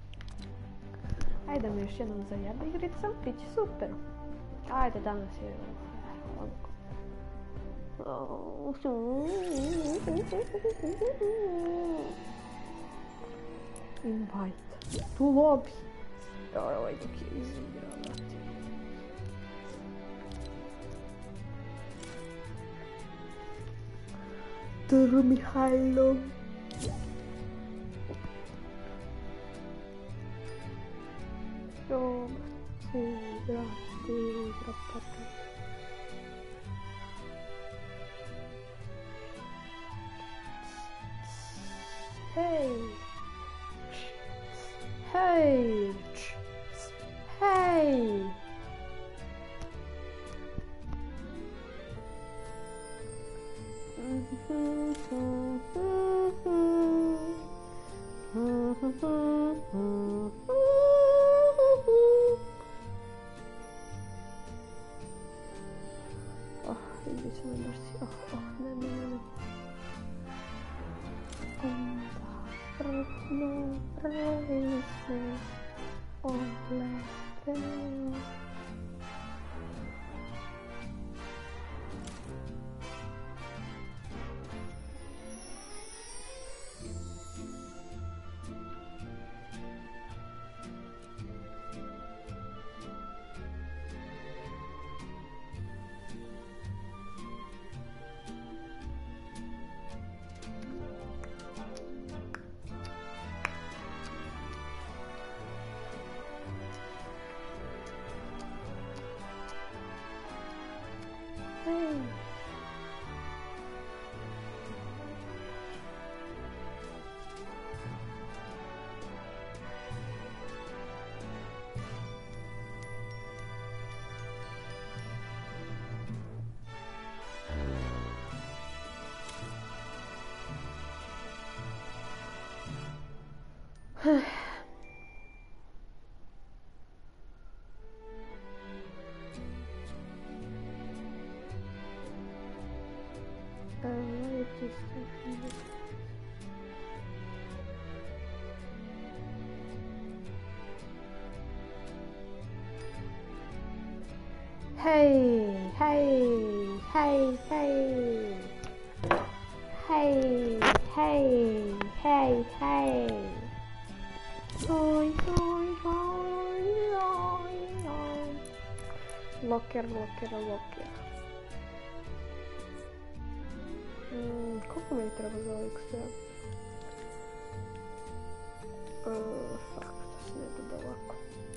A: Ajde mi još jednom zajebe igrica, bit će super. Ajde, danas je onako. Invite. Tu lobby. Ovaj dok je izigrala. Duru Mihajlo. Brate. Hej. Hej. Hej. Vidi se mi mrsi. Ne. Onda vrtno previsne obleke. Hey. Hey, hey, hey, hey. Hey, hey, hey, hey. Oi, oi, oi, oi, oi. Locker. Koliko mi treba za ovaj XL? Fuck, to se ne bude ovako.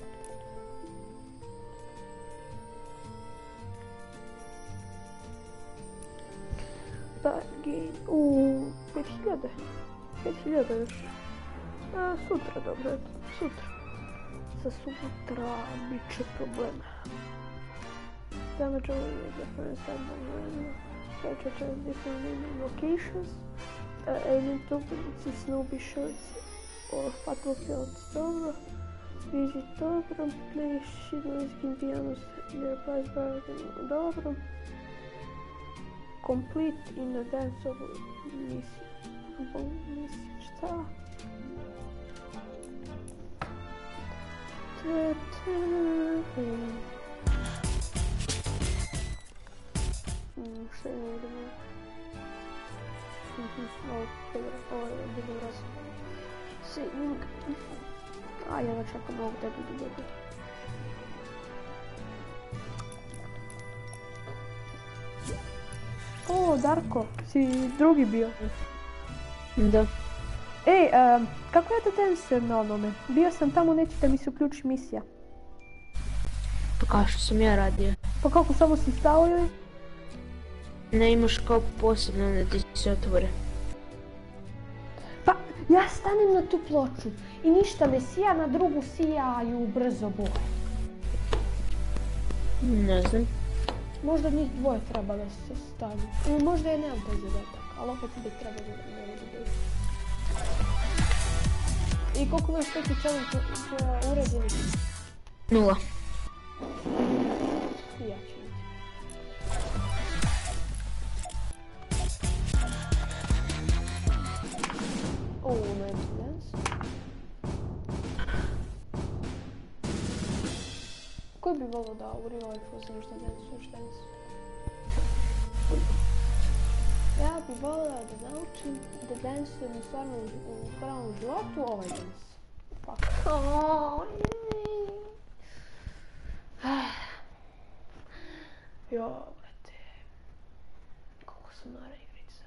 A: Bargain, 5000. 5000 još. Sutra, dobro, eto, sutra. Za sutra bit će problema. Damage over the first time. Purchase different locations, alien tokens, Snowy shirts, or battlefields. Dobro. Visit dobro. Play shit music in pianos, their price bargain. Dobro. Complete in a dance of mission. Šta? Šta je idemo? Ovo je bilo razno. Saving. Ja već ako mogu da budu dobro. O, Darko, si drugi bio.
B: Da.
A: Ej, kako je to Dancer na onome? Bio sam tamo, neće da mi se uključi misija.
B: Pa kao što sam ja radio.
A: Pa kako, samo si stao ili?
B: Ne imaš kao posebno da ti se otvore.
A: Pa, ja stanem na tu ploču i ništa ne sija, na drugu sijaju brzo boje.
B: Ne znam.
A: Možda njih dvoje treba da se stavi. Ili možda je nemam taj zadatak, ali opet bi treba da ne budu dobro. I koliko imaš neki challenge uređeni?
B: 0.
A: I ja ću biti. Magic Dance. Koji bi volio da u real life uzmeš da dancuješ dance? Ja bi volila da naučim da dansujem u pravom životu ovaj dance. Fuck. Jo, brate. Koliko sam nara igrica.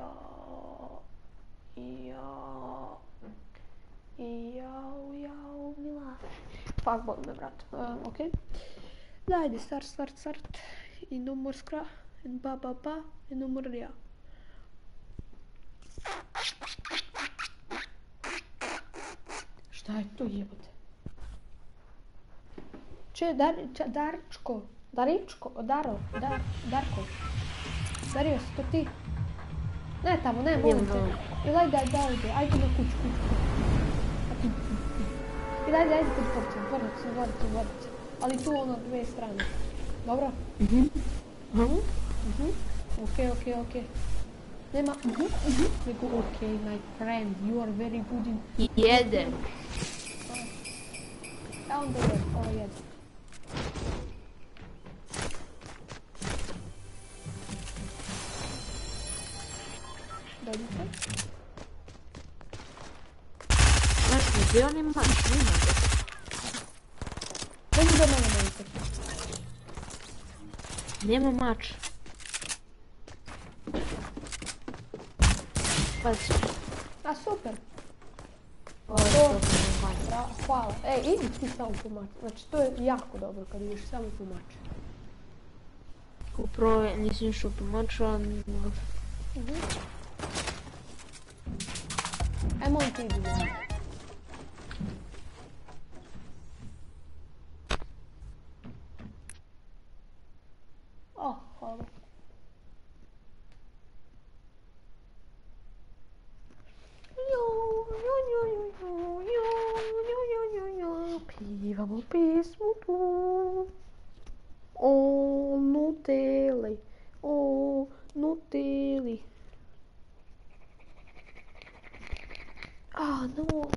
A: Jau, mila. Fuck, boli me, brat. Okej. Dajde, start. I numor skra. I ba. I numor ja. Šta je to jebote? Darko. Dario, si to ti? Ne tamo, ne, molim te. Ili ajde ovdje, ajde na kuću. Ili ajde kod dvorca. Ali tu ono dve strane. Dobro? Ok. Nema, nego ok, my friend, you are very good in...
B: Jedem.
A: A onda jed, ovo jed. Dođite.
B: Znači, gdje on ima mač? Nima ga.
A: Dođi do mene, dojte.
B: Nema mač. Pazi.
A: A super.
B: Ovo je to.
A: Bravo, hvala. Idi ti samo po mač. Znači, to je jako dobro kad ideš samo po mač.
B: Upravo nisam išao po maču, a...
A: Ajmo on ti idi. Hvala. Pivamo pismu tu. O Nuteli. No.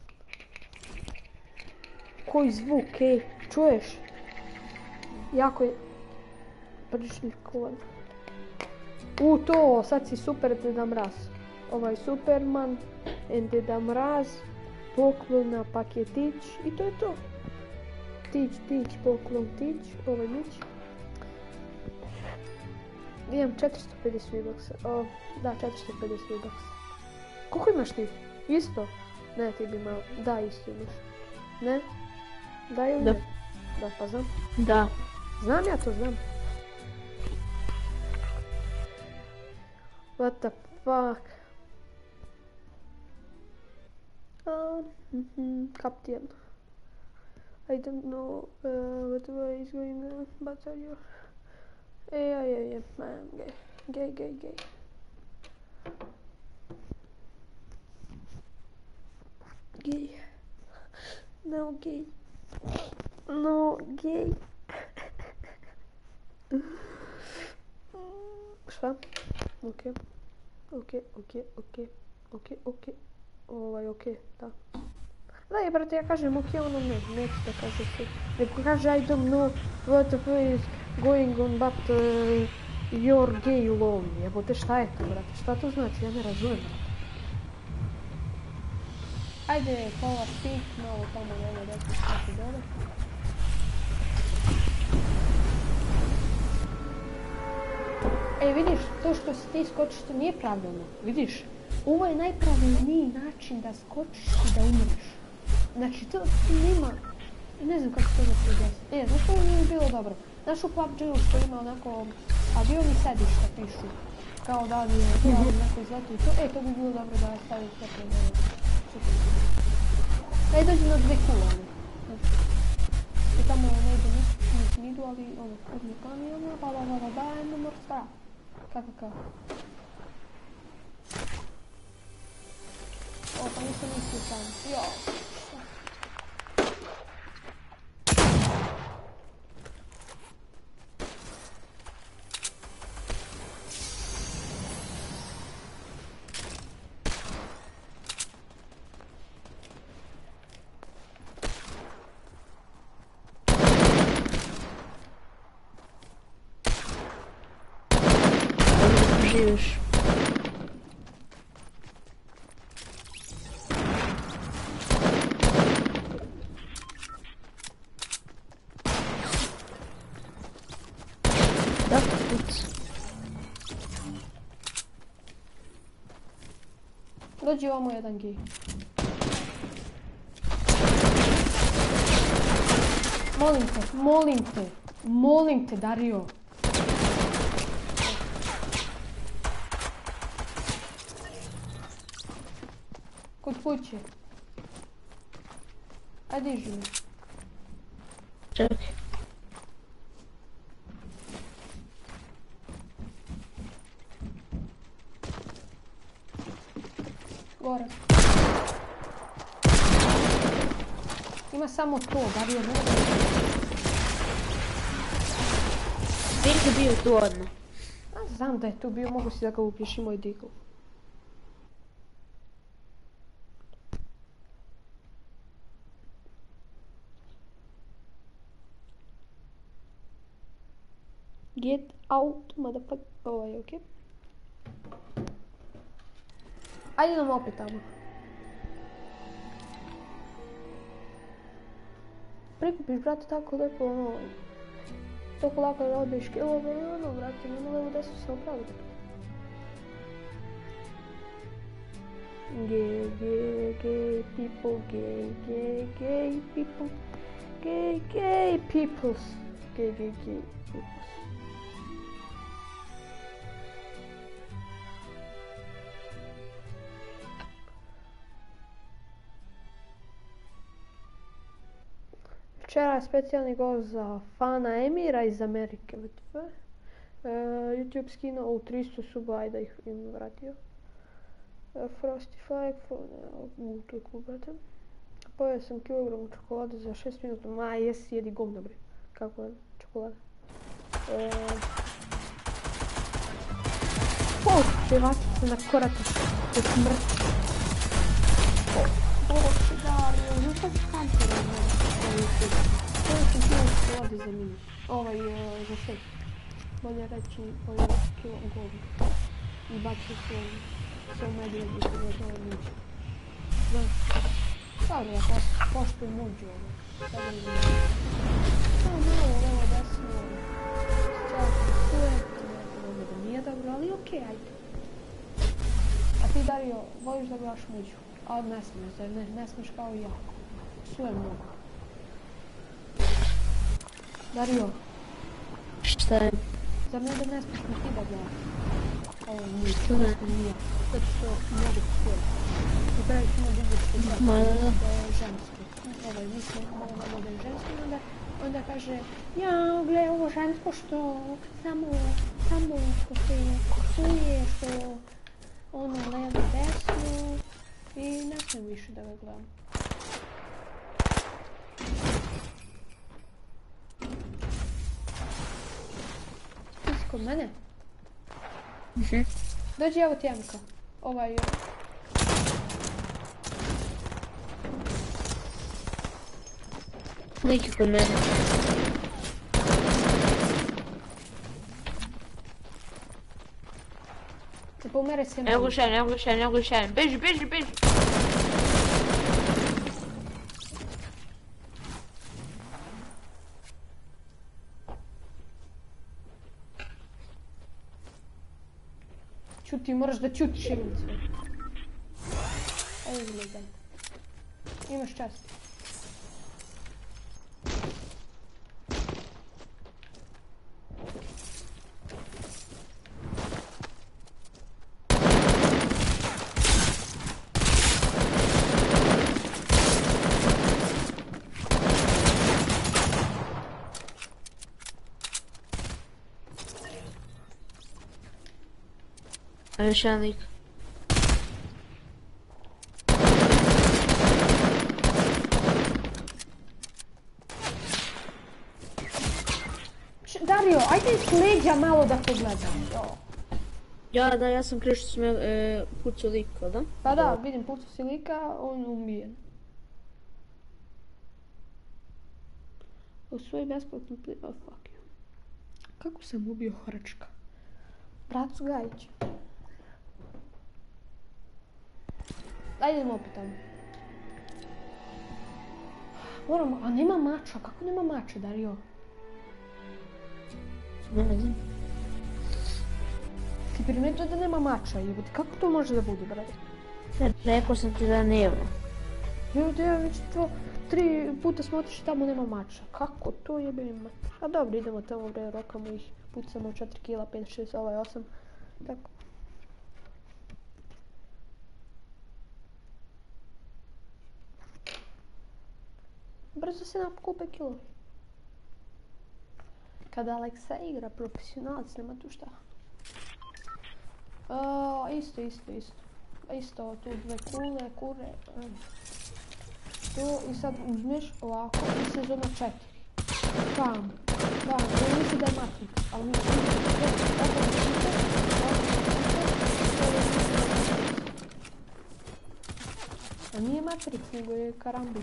A: Koji zvuk, čuješ? Jako je... Prišlikovan. To, sad si super Deda Mraz. Ovaj Superman, Deda Mraz, poklon na paketić i to je to. Tić, poklon, tić, ovaj mić. Imam 450 V-Bucks. Da, 450 V-Bucks. Koliko imaš ti? Isto? Ne, ti bi imao. Da, isto imaš. Ne? Da ili ne? Da, pa znam.
B: Da.
A: Znam ja to, znam. What the fuck? Captain. I don't know what way is going on, but are you... Yeah, I am gay. Gay. No gay. Šta? Ok. Da. Da je, brate, ja kažem ok, ono neću da kaže ti. Neko kaže I don't know what the fuck is going on, but you're gay alone. Jebote, šta je to, brate? Šta to znači? Ja ne razumijem. Ajde, power speed, malo tamo nema deti svaki dole. Vidiš, to što si ti skočiš, to nije pravilno, vidiš? Ovo je najpravilniji način da skočiš i da umreš. Znači, to nema... Ne znam kako to da se objasni. Znaš što nije bilo dobro? Znaš u PUBG-u što ima onako avioni sedišta pišu. Kao da bi neko izletio i to. To bi bilo dobro da stavim sve pre mene. Dođe na 2 kule. I tamo ne ide nisi nidu, ali uzmi kamiona, and more stuff. Kako? Pa nisam mislio tamo. Jo.
B: Živiš. Da,
A: Dođi ovamo jedan gej. Molim te, Dario. Kod kuće. Ajde, diži me.
B: Čekaj.
A: Gore. Ima samo to, Dario, ne da...
B: Gdje je bio tu odmah?
A: A, znam da je tu bio, mogu si da ga ubiješ i moj digl. Get out, motherfucker. Ovo je okej. Ajde nam opet tamo. Prikupiš, brate, tako lepo, ono... Toliko lako da odbiješ kilove i ono, brate, nema levo desno se opraviti. Gay, gay, gay people, gay, gay, gay people. Gay, gay peoples. Gay, gay, gay peoples. Včera je specijalni gost za fana Emira iz Amerike, YouTube skinuo u 300 suba, ajde da ih im vratio. Frosty Flag, to je cool, brate. Pojeo sam kilogram čokolade za 6 minuta, ma jesi, jedi govno, bre. Kako je čokolada? Će vratiti se na koratić, do smrti. Bože, Dario, zašto si kanceran na YouTube? Pojeo sam kilo čokolade za minut, za 6. Bolje reći kilo govno. I bacio sve medvedi se ne zove niče. Znaš, stvarno ja poštujem muđu ovo. Sada ne znam. Samo malo levo desno. Stavite sve. Možda da nije dobro, ali okej, ajde. A ti, Dario, voliš da gledaš muđu? A ne smiješ, zar ne? Ne smiješ kao i ja. Sve mnogo. Dario.
B: Šta je?
A: Zar ne da ne smiješ ni ti da gledaš? Ovo nije, što nije. Zato što mnogo psuje. I pravi ćemo vidjeti da je ženski. Mi smo malo da je ženski, onda kaže ja, gle, ovo žensko što samo što se psuje, što ono levo desno i ne smijem više da ga gledam. Ti si kod mene? Dođi, evo ti Emka.
B: Neki kod mene.
A: Ne pomere se meni.
B: Evo ga šaljem. Beži.
A: Čuti, moraš da čutiš igricu. Evo izgledaj. Imaš čast.
B: A još jedan lik.
A: Dario, ajde s leđa malo da pogledam.
B: Ja sam krivo što sam pucao lika, da?
A: Pa da, vidim pucao si lika, on umijen. Osvoji besplatno oh fuck you. Kako sam ubio Hrčka? Bracu Gajić. Ajde idemo opet tamo. Moramo, a nema mača, kako nema mača, Dario?
B: Ne znam.
A: Ti primetio da nema mača, jebote, kako to može da bude, brate?
B: Rekao sam ti da nema.
A: Jebote, ja već 3 puta smo otišli tamo, nema mača. Kako to jebe mač? A dobro, idemo tamo, bre, rokamo ih, pucamo 4 kila, 5, 6, 8, tako. Brzo se nakupe kilo. Kada Aleksa igra profesionalac, nema tu šta. Isto. Isto, tu dve kure. Tu i sad uzmeš ovako i sezona 4. Bam. Ja mislim da je Matrix, ali mislim a nije Matrix, nego je karambit.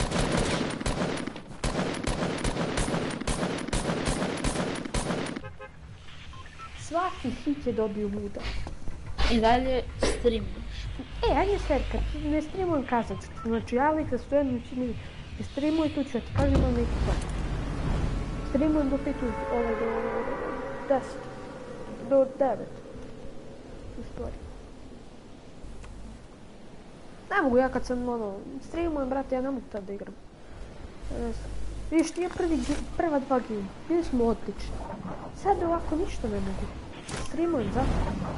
A: Svaki hit je dobio muda.
B: I dalje streamuješ.
A: Ajde sad, kad ne streamujem kazat ću. Znači, ja lik da stojem ne streamuj, tu ću ja ti kažem vam neki plan. Streamujem do 5 do 10. Do 9. U stvari. Ne mogu ja kad sam streamujem, brate, ja ne mogu tad da igram. Vidiš, ti je prva 2 game. Bili smo odlični. Sad ovako ništa ne mogu. Streamujem, zato.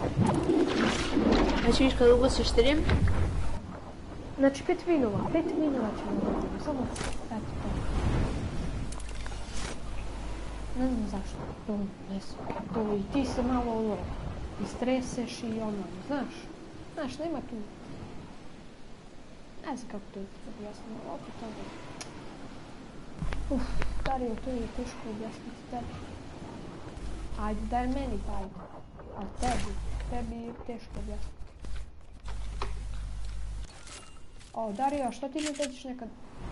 B: Znači viš kada ugasiš stream?
A: Znači 5 vinova ćemo dobiti, samo eto to. Ne znam zašto, to ne znam, to i ti se malo istreseš i znaš, nema tu. Ne znam kako to objasnimo, opet ovo. Dario, to je teško objasniti tebi. Ajde, daj meni pa ajde, a tebi je teško objasniti. Dario, što ti ne dođeš nekad?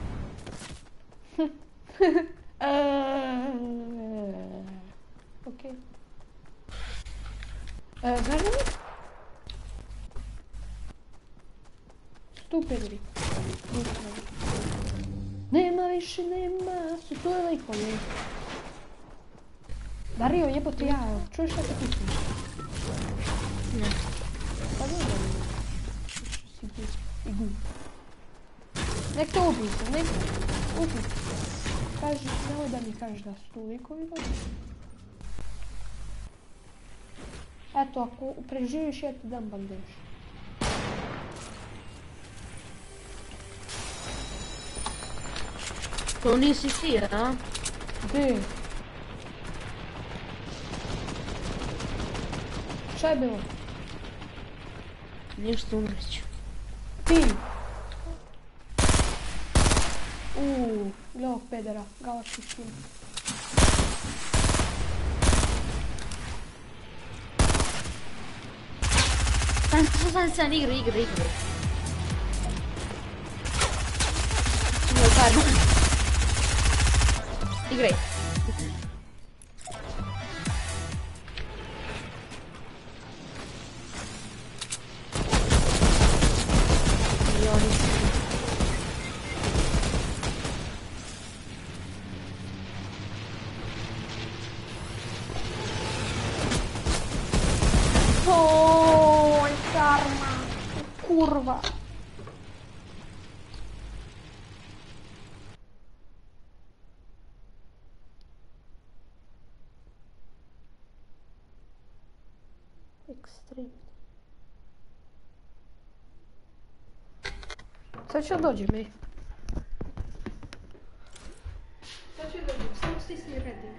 A: Okej. Znaš da mi? Stupidri. Nema više, to je lijepo, ne? Dario, jebote ja, čuješ šta te pitam?
B: Ne.
A: Pa ne da mi. Nek to ubij se, nek ubij se. Kaži, nemoj da mi kažeš da su tu likovi dođe. Eto, ako preživiš, ja ti dam bandež.
B: To nisi ti, a?
A: Gdje? Šta je bilo?
B: Ništa, umreću.
A: Ti! Gle ovog pedera, galački skin.
B: Sam, igraj. Imao karma. Igraj.
A: Kurwa. Ekstremno. Sad ću dođem, ej. Samo stisni redim.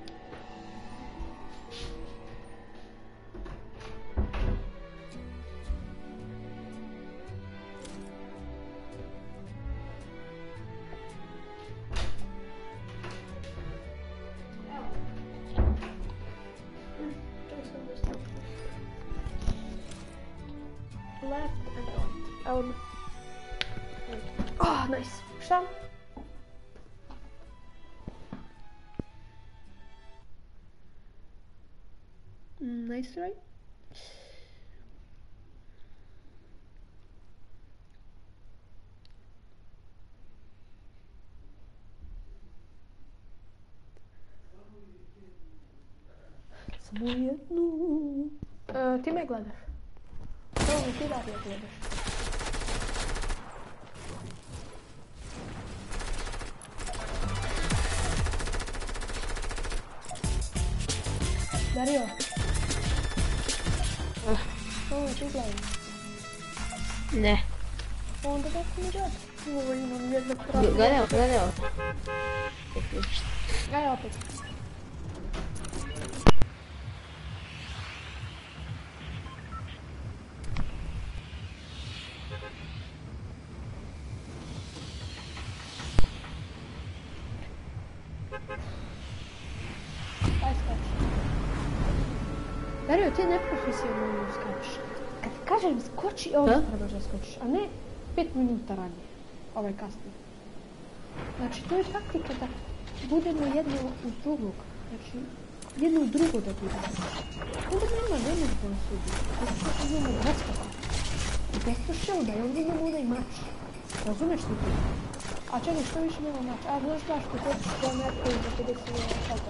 A: Left and right. Oh, nice. Šta? Nice, right? Samo jednu. Ti me gledaš? Ti Dario gledaš. Dario. Ti gledam.
B: Ne.
A: Onda kako mi gledaš? Ovo imam jednog pravo.
B: Gledaj.
A: Gledaj opet. Aj skači. Dario, ti neprofesionalno skačiš. Kad ti kažem skoči, ovdje trebaš da skočiš, a ne 5 minuta ranije. Ovaj kasnije. Znači, to je taktika da budemo jedno uz drugog. Znači, jedno u drugo da budemo. Onda nema da nas sudi. Znači, imamo raskapa. I desno šelda, i ovdje imamo onaj mač. Razumeš ti to? A čekaj, što više nema mač? A znaš zašto hoćeš da netko iz 50 salta?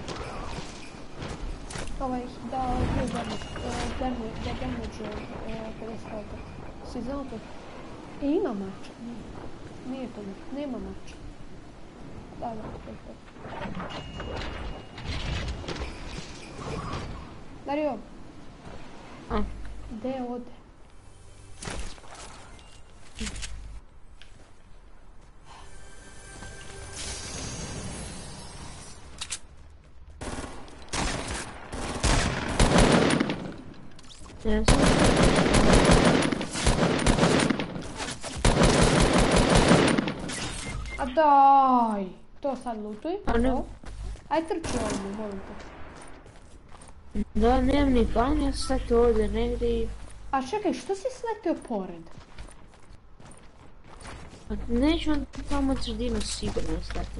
A: Da bio damage 50 salta. Si znao to? I ima mača. Nije to, nema mača. Da, to je to. Dario. Gde ode?
B: Yes.
A: A daj! To sad lutuj.
B: A ne.
A: Aj trči ovdje, molim te.
B: Da, nemam ni plan, ja sam sad ovdje negdje i...
A: A čekaj, što si sletio pored?
B: Pa neću vam tamo od sredinu sigurno stati.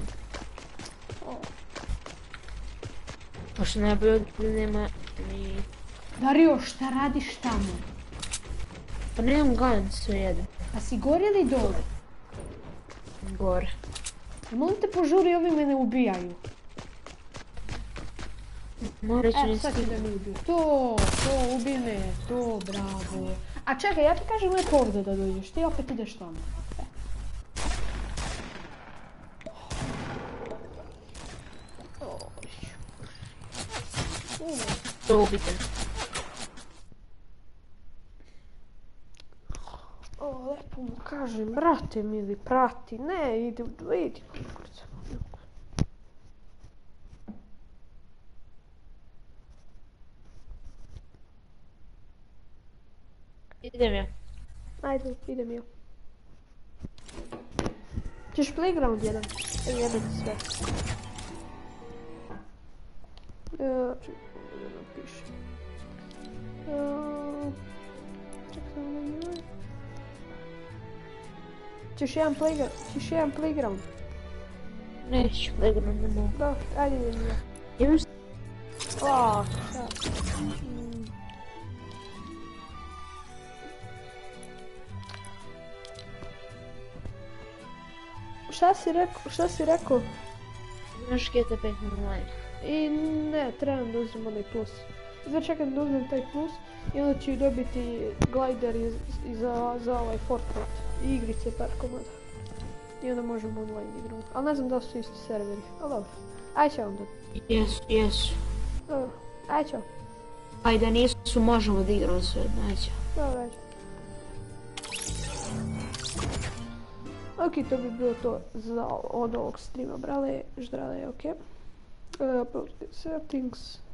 B: Pošto najbolje nema ni...
A: Dario, šta radiš tamo?
B: Pa nemam gun, sve jede.
A: A si gore ili dole?
B: Gore.
A: Molim te požuri, ovi me ne ubijaju.
B: Mora će ne
A: Sad će
B: stići.
A: da me ubiju. To, ubi me, to, bravo. A čekaj, ja ti kažem uvijek ovdje da dođeš, ti opet ideš tamo.
B: To ubite.
A: O, lepo mu kažem, brate mili, prati, ne, idi.
B: Idem ja.
A: Ajde, idem ja. Ćeš playground jedan? Jedan sve. Čekaj, da napišem. Čekaj, ono. Ćeš jedan playground?
B: Neću, playground ne mogu.
A: Da, ajde idem ja.
B: Imaš...
A: Šta? Šta si rekao?
B: Imaš GTA 5 online.
A: I ne, trebam da uzmem onaj plus. Znači čekam da uzmem taj plus i onda ću dobiti glider za ovaj Fortnite i igrice par komada. I onda možemo online igru. Ali ne znam da su isti serveri, ali dobro. Ajde ćemo onda.
B: Jesu.
A: Dobro, ajde ćemo.
B: Ajde, nisu, možemo da igramo sve, ajde.
A: Dobro, ajde. Ok, to bi bilo to za od ovog streama, brale, ždrale, ok. Settings.